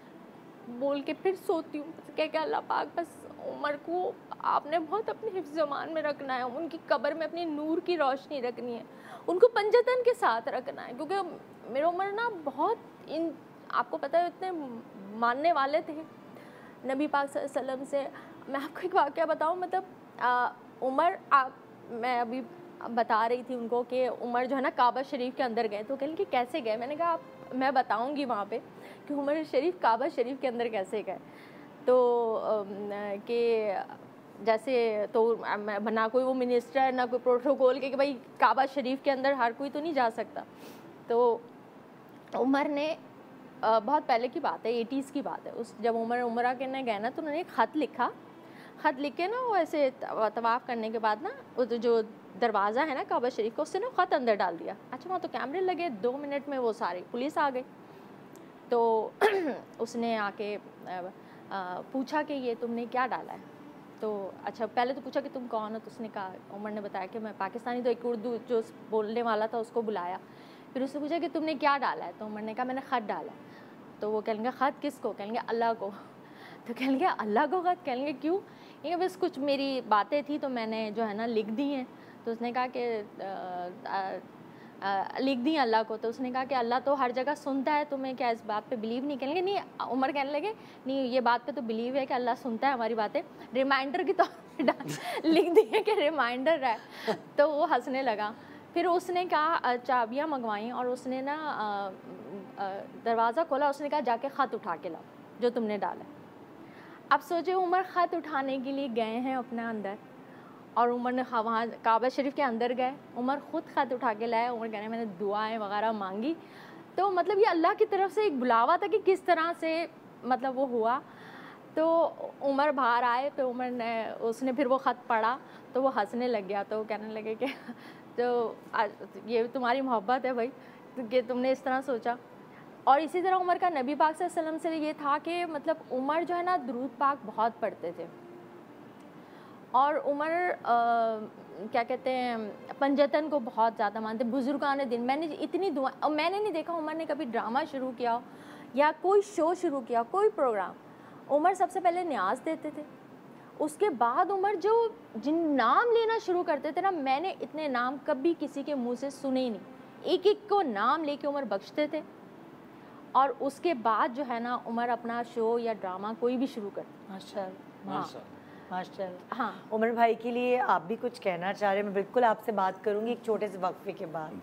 बोल के फिर सोती हूँ, क्या अल्लाह पाक बस उमर को आपने बहुत अपने हिफ्ज़-ए-मान में रखना है, उनकी कब्र में अपनी नूर की रोशनी रखनी है, उनको पंजतन के साथ रखना है। क्योंकि मेरा उमर ना बहुत आपको पता है इतने मानने वाले थे नबी पाक सल्लल्लाहु अलैहि वसल्लम से। मैं आपको एक वाक़या बताऊँ, मतलब उमर मैं अभी बता रही थी उनको कि उमर जो है ना काबा शरीफ के अंदर गए, तो कह कि कैसे गए। मैंने कहा मैं बताऊंगी वहाँ पे कि उमर शरीफ काबा शरीफ के अंदर कैसे गए। तो कि जैसे तो ना कोई वो मिनिस्टर, ना कोई प्रोटोकॉल के कि भाई काबा शरीफ के अंदर हर कोई तो नहीं जा सकता। तो उमर ने बहुत पहले की बात है, 80s की बात है, उस जब उमर उमरा के ने गए ना, तो उन्होंने एक ख़त लिखा। ख़त लिख के ना वो ऐसे तवाफ़ करने के बाद ना वो जो दरवाज़ा है ना काबा शरीफ का, उससे ना ख़त अंदर डाल दिया। अच्छा, वहाँ तो कैमरे लगे, 2 मिनट में वो सारी पुलिस आ गई। तो उसने आके पूछा कि ये तुमने क्या डाला है। तो अच्छा, पहले तो पूछा कि तुम कौन हो, तो उसने कहा, उमर ने बताया कि मैं पाकिस्तानी। तो एक उर्दू जो बोलने वाला था उसको बुलाया, फिर उससे पूछा कि तुमने क्या डाला है। तो उमर ने कहा मैंने ख़त डाला। तो वो कहेंगे ख़त किसको? कहेंगे अल्लाह को। तो कहेंगे अल्लाह को ख़त? कहेंगे क्यों? ये बस कुछ मेरी बातें थी तो मैंने जो है ना लिख दी हैं। तो उसने कहा कि लिख दी अल्लाह को। तो उसने कहा कि अल्लाह तो हर जगह सुनता है, तुम्हें क्या इस बात पे बिलीव नहीं? कहेंगे नहीं। उमर कहने लगे नहीं, ये बात पे तो बिलीव है कि अल्लाह सुनता है हमारी बातें, रिमाइंडर की तौर पे लिख दी है कि रिमाइंडर है। तो वो हंसने लगा। फिर उसने कहा चाबियाँ मंगवाई और उसने ना दरवाज़ा खोला, उसने कहा जाके ख़त उठा के लाओ जो तुमने डाला। अब सोचे उमर ख़त उठाने के लिए गए हैं अपना अंदर, और उमर ने वहाँ काबा शरीफ के अंदर गए, उमर ख़ुद ख़त उठा के लाए। उमर कह रहे मैंने दुआएं वगैरह मांगी। तो मतलब ये अल्लाह की तरफ से एक बुलावा था कि किस तरह से मतलब वो हुआ। तो उमर बाहर आए, तो उमर ने उसने फिर वो ख़त पढ़ा, तो वो हंसने लग गया। तो कहने लगे कि तो ये तुम्हारी मोहब्बत है भाई कि तुमने इस तरह सोचा। और इसी तरह उमर का नबी पाक सल्लल्लाहु अलैहि वसल्लम से ये था कि मतलब उमर जो है ना दुरूद पाक बहुत पढ़ते थे, और उमर क्या कहते हैं पंजतन को बहुत ज़्यादा मानते, बुजुर्गाने दिन। मैंने इतनी दुआ, और मैंने नहीं देखा उमर ने कभी ड्रामा शुरू किया हो या कोई शो शुरू किया, कोई प्रोग्राम। उमर सबसे पहले न्याज देते थे, उसके बाद उमर जो जिन नाम लेना शुरू करते थे ना, मैंने इतने नाम कभी किसी के मुंह से सुने ही नहीं। एक एक को नाम लेके उमर बख्शते थे, और उसके बाद जो है ना उमर अपना शो या ड्रामा कोई भी शुरू करते। माशाल्लाह, माशाल्लाह। हाँ, उमर भाई के लिए आप भी कुछ कहना चाह रहे हैं? मैं बिल्कुल आपसे बात करूंगी एक छोटे से वक्फे के बाद।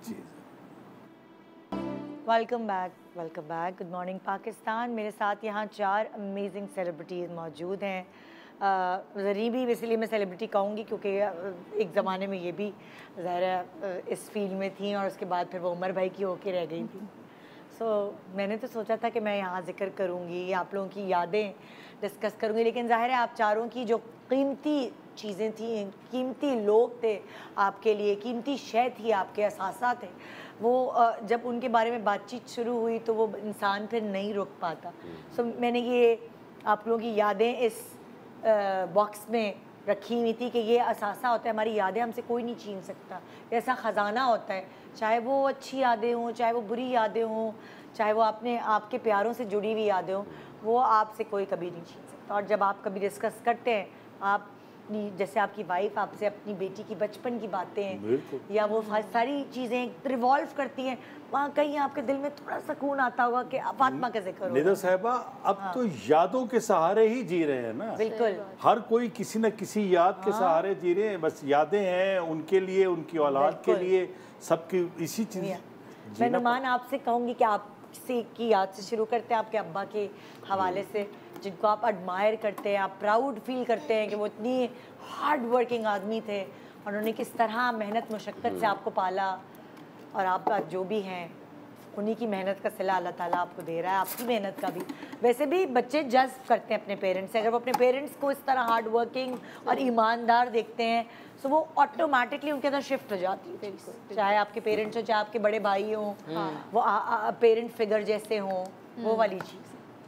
Welcome back. Good morning Pakistan. मेरे साथ यहाँ 4 अमेजिंग सेलिब्रिटीज़ मौजूद हैं। ज़री भी इसलिए मैं सेलिब्रिटी कहूँगी क्योंकि एक ज़माने में ये भी ज़ाहिर इस फील्ड में थी और उसके बाद फिर वो उमर भाई की होके रह गई थी। मैंने तो सोचा था कि मैं यहाँ जिक्र करूँगी, आप लोगों की यादें डिस्कस करूँगी, लेकिन ज़ाहिर है आप चारों की जो कीमती चीज़ें थी, कीमती लोग थे आपके लिए, कीमती शय थी, आपके एहसास थे, वो जब उनके बारे में बातचीत शुरू हुई तो वो इंसान फिर नहीं रुक पाता। मैंने ये आप लोगों की यादें इस बॉक्स में रखी हुई थी कि ये असासा होता है, हमारी यादें हमसे कोई नहीं छीन सकता। ऐसा ख़जाना होता है, चाहे वो अच्छी यादें हों, चाहे वो बुरी यादें हों, चाहे वो आपके प्यारों से जुड़ी हुई यादें हों, वो आपसे कोई कभी नहीं छीन सकता। और जब आप कभी डिस्कस करते हैं, आप जैसे आपकी वाइफ आपसे अपनी बेटी की बचपन की बातें या वो सारी चीज़ें रिवॉल्व करती हैं, वहाँ कहीं आपके दिल में थोड़ा सुकून आता होगा कि फातिमा कैसे करो। निदा साहिबा, अब तो यादों के सहारे ही जी रहे हैं ना। बिल्कुल, हर कोई किसी न किसी याद के सहारे जी रहे हैं। बस यादें हैं उनके लिए, उनकी औलाद के लिए, सबकी इसी चीज़। मैं नुमान आपसे कहूँगी कि आप की याद से शुरू करते हैं, आपके अब्बा के हवाले से, जिनको आप एडमायर करते हैं, आप प्राउड फील करते हैं कि वो इतनी हार्ड वर्किंग आदमी थे और उन्होंने किस तरह मेहनत मुशक्क़त से आपको पाला, और आप आज जो भी हैं उन्हीं की मेहनत का सिला अल्लाह ताला आपको दे रहा है, आपकी मेहनत का भी। वैसे भी बच्चे जज्ब करते हैं अपने पेरेंट्स से, अगर वो अपने पेरेंट्स को इस तरह हार्ड वर्किंग और ईमानदार देखते हैं तो वो ऑटोमेटिकली उनके अंदर शिफ्ट हो जाती है। चाहे आपके पेरेंट्स हो, चाहे आपके बड़े भाई हों, वो पेरेंट फिगर जैसे हों, वो वाली चीज़।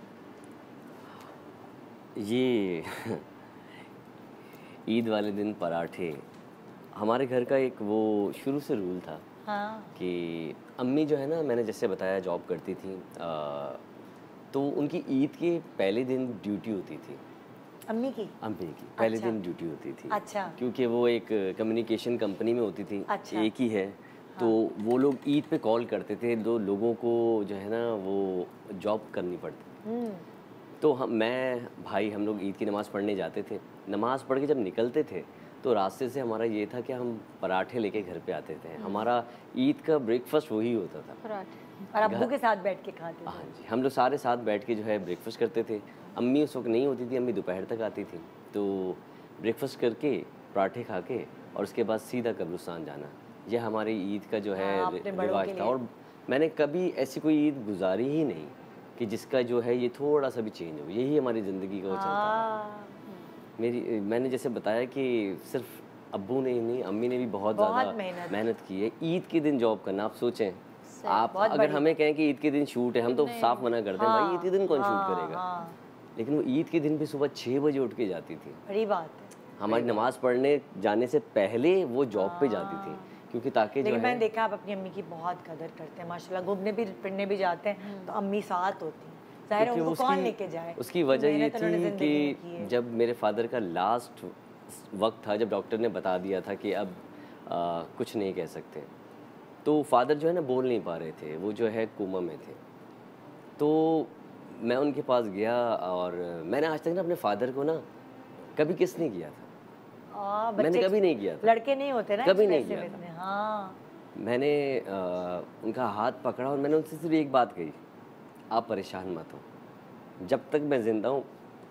ये ईद वाले दिन पराठे, हमारे घर का एक वो शुरू से रूल था। हाँ। कि अम्मी जो है ना, मैंने जैसे बताया जॉब करती थी, तो उनकी ईद के पहले दिन ड्यूटी होती थी। अम्मी की पहले दिन ड्यूटी होती थी। अच्छा। क्योंकि वो एक कम्युनिकेशन कंपनी में होती थी। अच्छा। एक ही है। तो वो लोग ईद पे कॉल करते थे, दो लोगों को जो है ना वो जॉब करनी पड़ती थी। तो मैं भाई हम लोग ईद की नमाज़ पढ़ने जाते थे। नमाज़ पढ़ के जब निकलते थे तो रास्ते से हमारा ये था कि हम पराठे लेके घर पे आते थे। हमारा ईद का ब्रेकफास्ट वही होता था, पराठे। और अब्बू के साथ बैठ के खाते थे। हाँ जी, हम लोग सारे साथ बैठ के जो है ब्रेकफास्ट करते थे। अम्मी उस वक्त नहीं होती थी, अम्मी दोपहर तक आती थी। तो ब्रेकफास्ट करके पराठे खा के और उसके बाद सीधा कब्रिस्तान जाना, यह हमारी ईद का जो है रिवाज था। और मैंने कभी ऐसी कोई ईद गुजारी ही नहीं कि जिसका जो है ये थोड़ा सा भी चेंज हो। यही हमारी ज़िंदगी का चलता है। मैंने जैसे बताया कि सिर्फ अब्बू ने ही नहीं, अम्मी ने भी बहुत ज़्यादा मेहनत की है। ईद के दिन जॉब करना, आप सोचें, आप अगर हमें कहें कि ईद के दिन शूट है, हम तो साफ मना करते हैं, भाई ईद के दिन कौन शूट करेगा। लेकिन वो ईद के दिन भी सुबह 6 बजे उठ के जाती थी। बड़ी बात है। हमारी नमाज़ पढ़ने जाने से पहले वो जॉब पे जाती थी, क्योंकि ताकि जो है। मैंने देखा आप अपनी अम्मी की बहुत कदर करते हैं माशाल्लाह। घूमने भी फिरने भी जाते हैं तो अम्मी साथ होती हैं, ज़ाहिर है उनको कौन लेके जाए। उसकी वजह ये थी कि जब मेरे फादर का लास्ट वक्त था, जब डॉक्टर ने बता दिया था कि अब कुछ नहीं कह सकते, तो फादर जो है ना बोल नहीं पा रहे थे, वो जो है कोमा में थे। तो मैं उनके पास गया और मैंने आज तक ना अपने फादर को ना कभी किस नहीं किया था। मैंने कभी नहीं किया था। लड़के नहीं होते ना, कभी नहीं किया था। हाँ। मैंने उनका हाथ पकड़ा और मैंने उनसे सिर्फ एक बात कही, आप परेशान मत हो, जब तक मैं ज़िंदा हूँ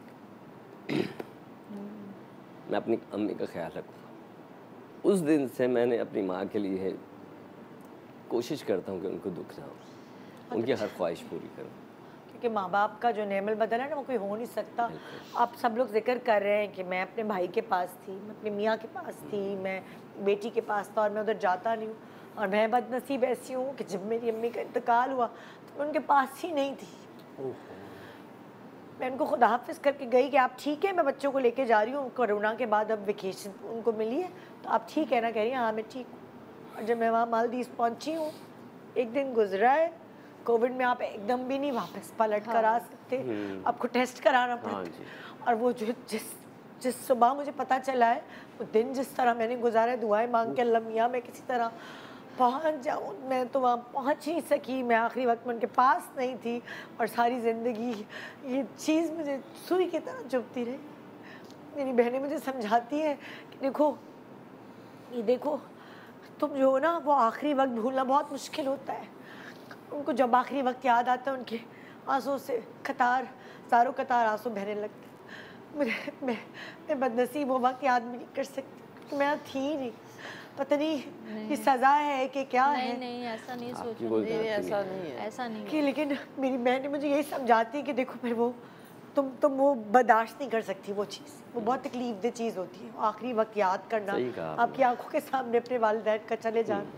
मैं अपनी अम्मी का ख्याल रखूँगा। उस दिन से मैंने अपनी माँ के लिए कोशिश करता हूँ कि उनको दुख ना हो, उनकी हर ख्वाहिश पूरी करूँ। क्योंकि माँ बाप का जो नेमल बदल है ना, वो कोई हो नहीं सकता। आप सब लोग जिक्र कर रहे हैं कि मैं अपने भाई के पास थी, मैं अपनी मियाँ के पास थी, मैं बेटी के पास था और मैं उधर जाता नहीं हूँ। और मैं बदनसीब ऐसी हूँ कि जब मेरी अम्मी का इंतकाल हुआ तो मैं उनके पास ही नहीं थी। मैं उनको खुदा हाफिज़ करके गई कि आप ठीक है, मैं बच्चों को लेके जा रही हूँ, कोरोना के बाद अब वेकेशन उनको मिली है, तो आप ठीक है ना? कह रही हैं हाँ मैं ठीक हूँ। और जब मैं वहाँ मालदीव पहुँची हूँ, एक दिन गुजरा है, कोविड में आप एकदम भी नहीं वापस पलट कर आ सकते, आपको टेस्ट कराना पड़ता। और वो जो जिस सुबह मुझे पता चला है, वो दिन जिस तरह मैंने गुजारा है, दुआएं मांग के अल्लाह मियां मैं किसी तरह पहुंच जाऊं, मैं तो वहाँ पहुंच ही सकी। मैं आखिरी वक्त में उनके पास नहीं थी और सारी ज़िंदगी ये चीज़ मुझे सुई की तरह चुभती रही। मेरी बहनें मुझे समझाती हैं कि देखो ये देखो, तुम जो हो ना, वो आखिरी वक्त भूलना बहुत मुश्किल होता है। उनको जब आखिरी वक्त याद आता है, उनके आंसू से सारों कतार आंसू बहने लगते। मैं बदनसीब वो वक्त याद भी नहीं कर सकती, मैं थी नहीं। पता नहीं ये सजा है कि क्या है। नहीं ऐसा नहीं सोच रही, ऐसा नहीं है, ऐसा नहीं कि लेकिन मेरी बहन मुझे यही समझाती है कि देखो फिर वो तुम वो बर्दाश्त नहीं कर सकती वो चीज़, वो बहुत तकलीफ दे चीज़ होती है। आखिरी वक्त याद करना, आपकी आंखों के सामने अपने वालिदैन का चले जाना।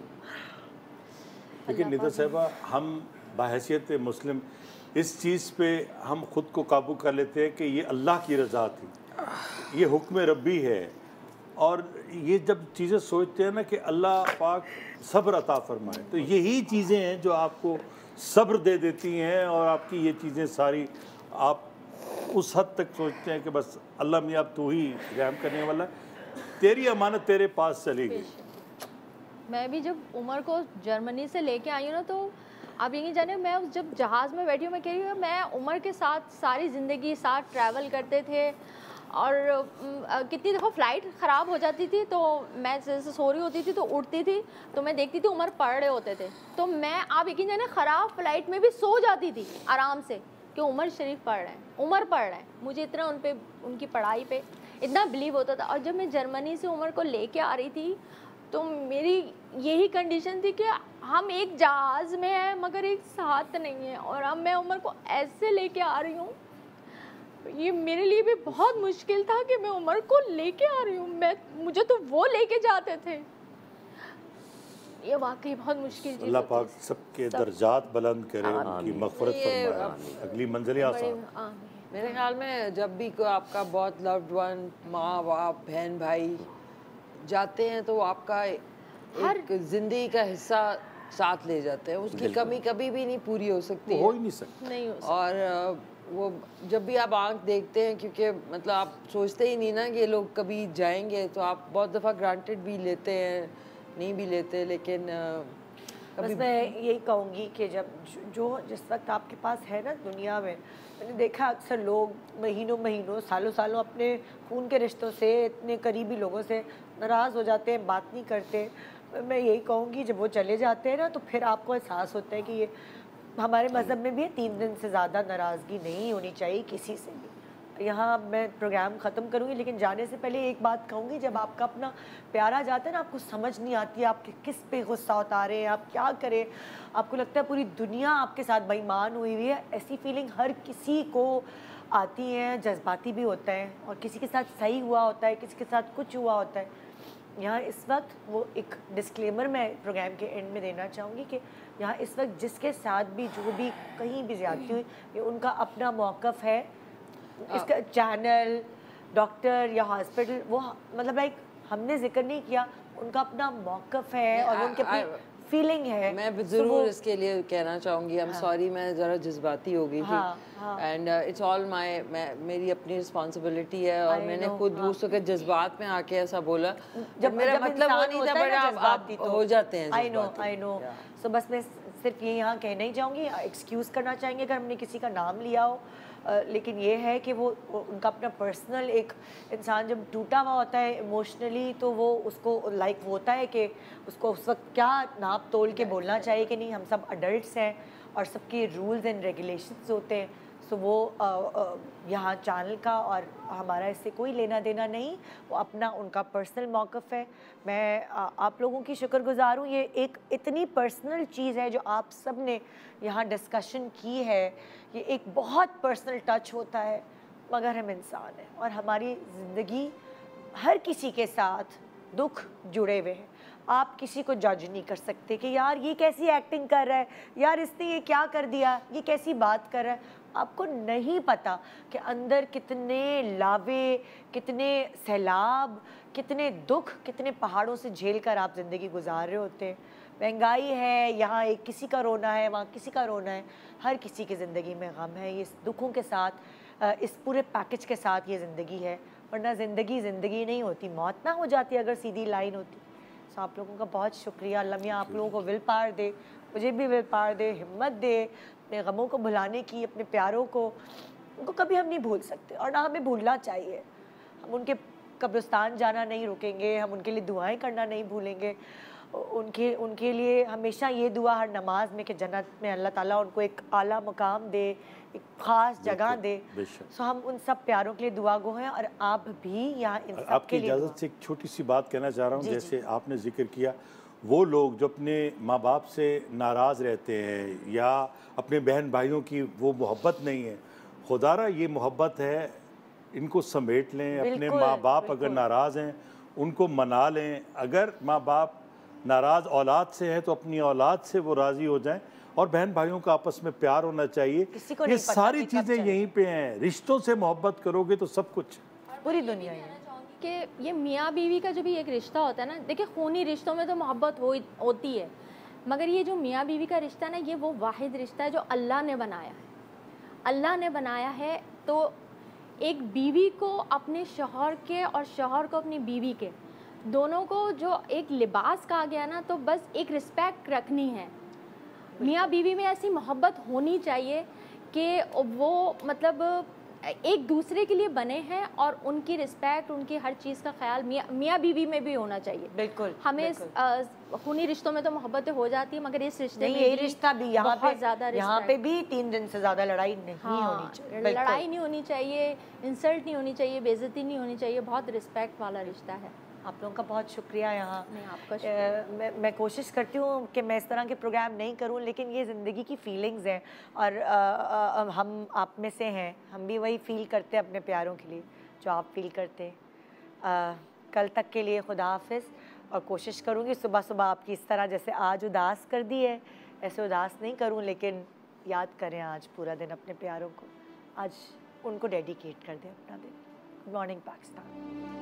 लेकिन निदा साहिबा, हम बाहैसियत मुस्लिम इस चीज़ पे हम खुद को काबू कर लेते हैं कि ये अल्लाह की रज़ा थी, ये हुक्म रब्बी है। और ये जब चीज़ें सोचते हैं ना कि अल्लाह पाक सब्र अता फरमाए, तो यही चीज़ें हैं जो आपको सब्र दे देती हैं। और आपकी ये चीज़ें सारी आप उस हद तक सोचते हैं कि बस अल्लाह मियाँ अब तू ही रहम करने वाला, तेरी अमानत तेरे पास चली गई। मैं भी जब उमर को जर्मनी से लेके आई हूँ ना, तो आप यही जाने, मैं उस जब जहाज़ में बैठी हूँ, मैं कह रही हूँ मैं उमर के साथ सारी ज़िंदगी साथ ट्रैवल करते थे। और कितनी दफ़ा फ़्लाइट ख़राब हो जाती थी, तो मैं जैसे सो रही होती थी तो उठती थी, तो मैं देखती थी उमर पढ़ रहे होते थे, तो मैं आप यकीन जाने ख़राब फ़्लाइट में भी सो जाती थी आराम से कि उमर शरीफ पढ़ रहे हैं, उमर पढ़ रहे हैं। मुझे इतना उन पे, उनकी पढ़ाई पे इतना बिलीव होता था। और जब मैं जर्मनी से उमर को लेके आ रही थी, तो मेरी यही कंडीशन थी कि हम एक जहाज़ में हैं मगर एक साथ नहीं है, और अब मैं उमर को ऐसे लेके आ रही हूँ, ये मेरे लिए भी बहुत मुश्किल था कि मैं उमर को लेके आ रही हूँ। मुझे तो वो लेके जाते थे। ये वाकई बहुत मुश्किल चीज़। अल्लाह पाक सबके दर्जात बुलंद करे, उनकी मग़फ़िरत फरमाए, अगली मंजिलें आसान। मेरे ख्याल में जब भी कोई आपका बहुत लव्ड वन, माँ बाप, बहन भाई जाते हैं, तो आपका एक ज़िंदगी का हिस्सा साथ ले जाते हैं। उसकी कमी कभी भी नहीं पूरी हो सकती, हो ही नहीं सकती। नहीं हो सकती। और वो जब भी आप आंख देखते हैं, क्योंकि मतलब आप सोचते ही नहीं ना कि ये लोग कभी जाएंगे, तो आप बहुत दफ़ा ग्रांटेड भी लेते हैं, नहीं भी लेते। लेकिन बस मैं यही कहूँगी कि जब जो जिस वक्त आपके पास है ना दुनिया में, मैंने देखा अक्सर लोग महीनों सालों अपने खून के रिश्तों से, इतने करीबी लोगों से नाराज़ हो जाते हैं, बात नहीं करते। मैं यही कहूँगी जब वो चले जाते हैं ना, तो फिर आपको एहसास होता है कि ये हमारे मज़हब में भी 3 दिन से ज़्यादा नाराज़गी नहीं होनी चाहिए किसी से भी। यहाँ मैं प्रोग्राम ख़त्म करूँगी, लेकिन जाने से पहले एक बात कहूँगी, जब आपका अपना प्यारा जाता है ना, आपको समझ नहीं आती आप किस पे गुस्सा उतारें, आप क्या करें। आपको लगता है पूरी दुनिया आपके साथ बेईमान हुई हुई है। ऐसी फीलिंग हर किसी को आती है, जज्बाती भी होता है, और किसी के साथ सही हुआ होता है, किसी के साथ कुछ हुआ होता है। यहाँ इस वक्त वो एक डिस्क्लेमर मैं प्रोग्राम के एंड में देना चाहूँगी कि यहाँ इस वक्त जिसके साथ भी जो भी कहीं भी ज़्यादती हुई, ये उनका अपना मौक़िफ़ है। इसका चैनल, डॉक्टर या हॉस्पिटल, वो मतलब लाइक हमने जिक्र नहीं किया, उनका अपना मौक़िफ़ है और उनकी अपनी फीलिंग है। मैं ज़रूर इसके लिए कहना चाहूँगी, आई एम सॉरी, मैं ज़रा जज्बाती हो गई थी, एंड इट्स ऑल मेरी अपनी रिस्पॉन्सिबिलिटी है। और मैंने खुद उस वक्त जज्बात में आके ऐसा बोला, जब मेरा मतलब वो नहीं था, बट आप हो जाते हैं। I know. सो बस मैं सिर्फ ये यहाँ कहना ही चाहूँगी, एक्सक्यूज़ करना चाहेंगे अगर हमने किसी का नाम लिया हो, लेकिन ये है कि वो उनका अपना पर्सनल, एक इंसान जब टूटा हुआ होता है इमोशनली, तो वो उसको लाइक होता है कि उसको उस वक्त क्या नाप तोल के बोलना चाहिए कि नहीं। हम सब अडल्ट्स हैं और सबके रूल्स एंड रेगुलेशंस होते हैं। सो वो यहाँ चैनल का और हमारा इससे कोई लेना देना नहीं, वो अपना उनका पर्सनल मौक़िफ़ है। मैं आप लोगों की शुक्रगुज़ार हूँ। ये एक इतनी पर्सनल चीज़ है जो आप सब ने यहाँ डिस्कशन की है, ये एक बहुत पर्सनल टच होता है, मगर हम इंसान हैं और हमारी ज़िंदगी हर किसी के साथ दुख जुड़े हुए हैं। आप किसी को जज नहीं कर सकते कि यार ये कैसी एक्टिंग कर रहा है, यार इसने ये क्या कर दिया, ये कैसी बात कर रहा है। आपको नहीं पता कि अंदर कितने लावे, कितने सैलाब, कितने दुख, कितने पहाड़ों से झेल कर आप ज़िंदगी गुजार रहे होते हैं। महंगाई है, यहाँ एक किसी का रोना है, वहाँ किसी का रोना है, हर किसी की ज़िंदगी में गम है। ये दुखों के साथ, इस पूरे पैकेज के साथ ये ज़िंदगी है, वरना ज़िंदगी ज़िंदगी नहीं होती, मौत ना हो जाती अगर सीधी लाइन होती। तो आप लोगों का बहुत शुक्रिया। अल्लाह मियां आप लोगों को विल पावर दे, मुझे भी विल पावर दे, हिम्मत दे अपने गमों को भुलाने की, अपने प्यारों को, उनको कभी हम नहीं भूल सकते और ना हमें भूलना चाहिए। हम उनके कब्रिस्तान जाना नहीं रुकेंगे, हम उनके लिए दुआएं करना नहीं भूलेंगे। उनके लिए हमेशा ये दुआ हर नमाज में कि जन्नत में अल्लाह ताला उनको एक आला मकाम दे, एक ख़ास जगह दे। सो हम उन सब प्यारों के लिए दुआ गो हैं और आप भी यहाँ इन सब आपकी के लिए इजाज़त से एक छोटी सी बात कहना चाह रहा हूँ। जैसे आपने जिक्र किया, वो लोग जो अपने माँ बाप से नाराज़ रहते हैं या अपने बहन भाइयों की वो मोहब्बत नहीं है, खुदारा ये मोहब्बत है, इनको समेट लें। अपने माँ बाप अगर नाराज़ हैं उनको मना लें। अगर माँ बाप नाराज़ औलाद से हैं तो अपनी औलाद से वो राज़ी हो जाएं और बहन भाइयों का आपस में प्यार होना चाहिए। ये सारी चीज़ें यहीं पे हैं। रिश्तों से मोहब्बत करोगे तो सब कुछ पूरी दुनिया है। कि ये मियाँ बीवी का जो भी एक रिश्ता होता है ना, देखिए खूनी रिश्तों में तो मोहब्बत होती है, मगर ये जो मियाँ बीवी का रिश्ता है ना, ये वो वाहिद रिश्ता है जो अल्लाह ने बनाया है। अल्लाह ने बनाया है तो एक बीवी को अपने शौहर के और शौहर को अपनी बीवी के, दोनों को जो एक लिबास कहा गया ना, तो बस एक रिस्पेक्ट रखनी है। मियाँ बीवी में ऐसी मोहब्बत होनी चाहिए कि वो मतलब एक दूसरे के लिए बने हैं और उनकी रिस्पेक्ट, उनकी हर चीज़ का ख्याल मियाँ बीवी में भी होना चाहिए। बिल्कुल। हमें खूनी रिश्तों में तो मोहब्बतें हो जाती है, मगर इस रिश्ते में ये रिश्ता भी यहाँ पे भी 3 दिन से ज़्यादा लड़ाई नहीं होनी चाहिए। लड़ाई नहीं होनी चाहिए, इंसल्ट नहीं होनी चाहिए, बेइज्जती नहीं होनी चाहिए। बहुत रिस्पेक्ट वाला रिश्ता है। आप लोगों का बहुत शुक्रिया। यहाँ आपका मैं कोशिश करती हूँ कि मैं इस तरह के प्रोग्राम नहीं करूँ, लेकिन ये ज़िंदगी की फीलिंग्स हैं और हम आप में से हैं, हम भी वही फील करते हैं अपने प्यारों के लिए जो आप फील करते। कल तक के लिए खुदा हाफिज़। और कोशिश करूँगी सुबह सुबह आपकी इस तरह जैसे आज उदास कर दी है, ऐसे उदास नहीं करूँ, लेकिन याद करें आज पूरा दिन अपने प्यारों को, आज उनको डेडिकेट कर दें अपना दिन। Good morning Pakistan.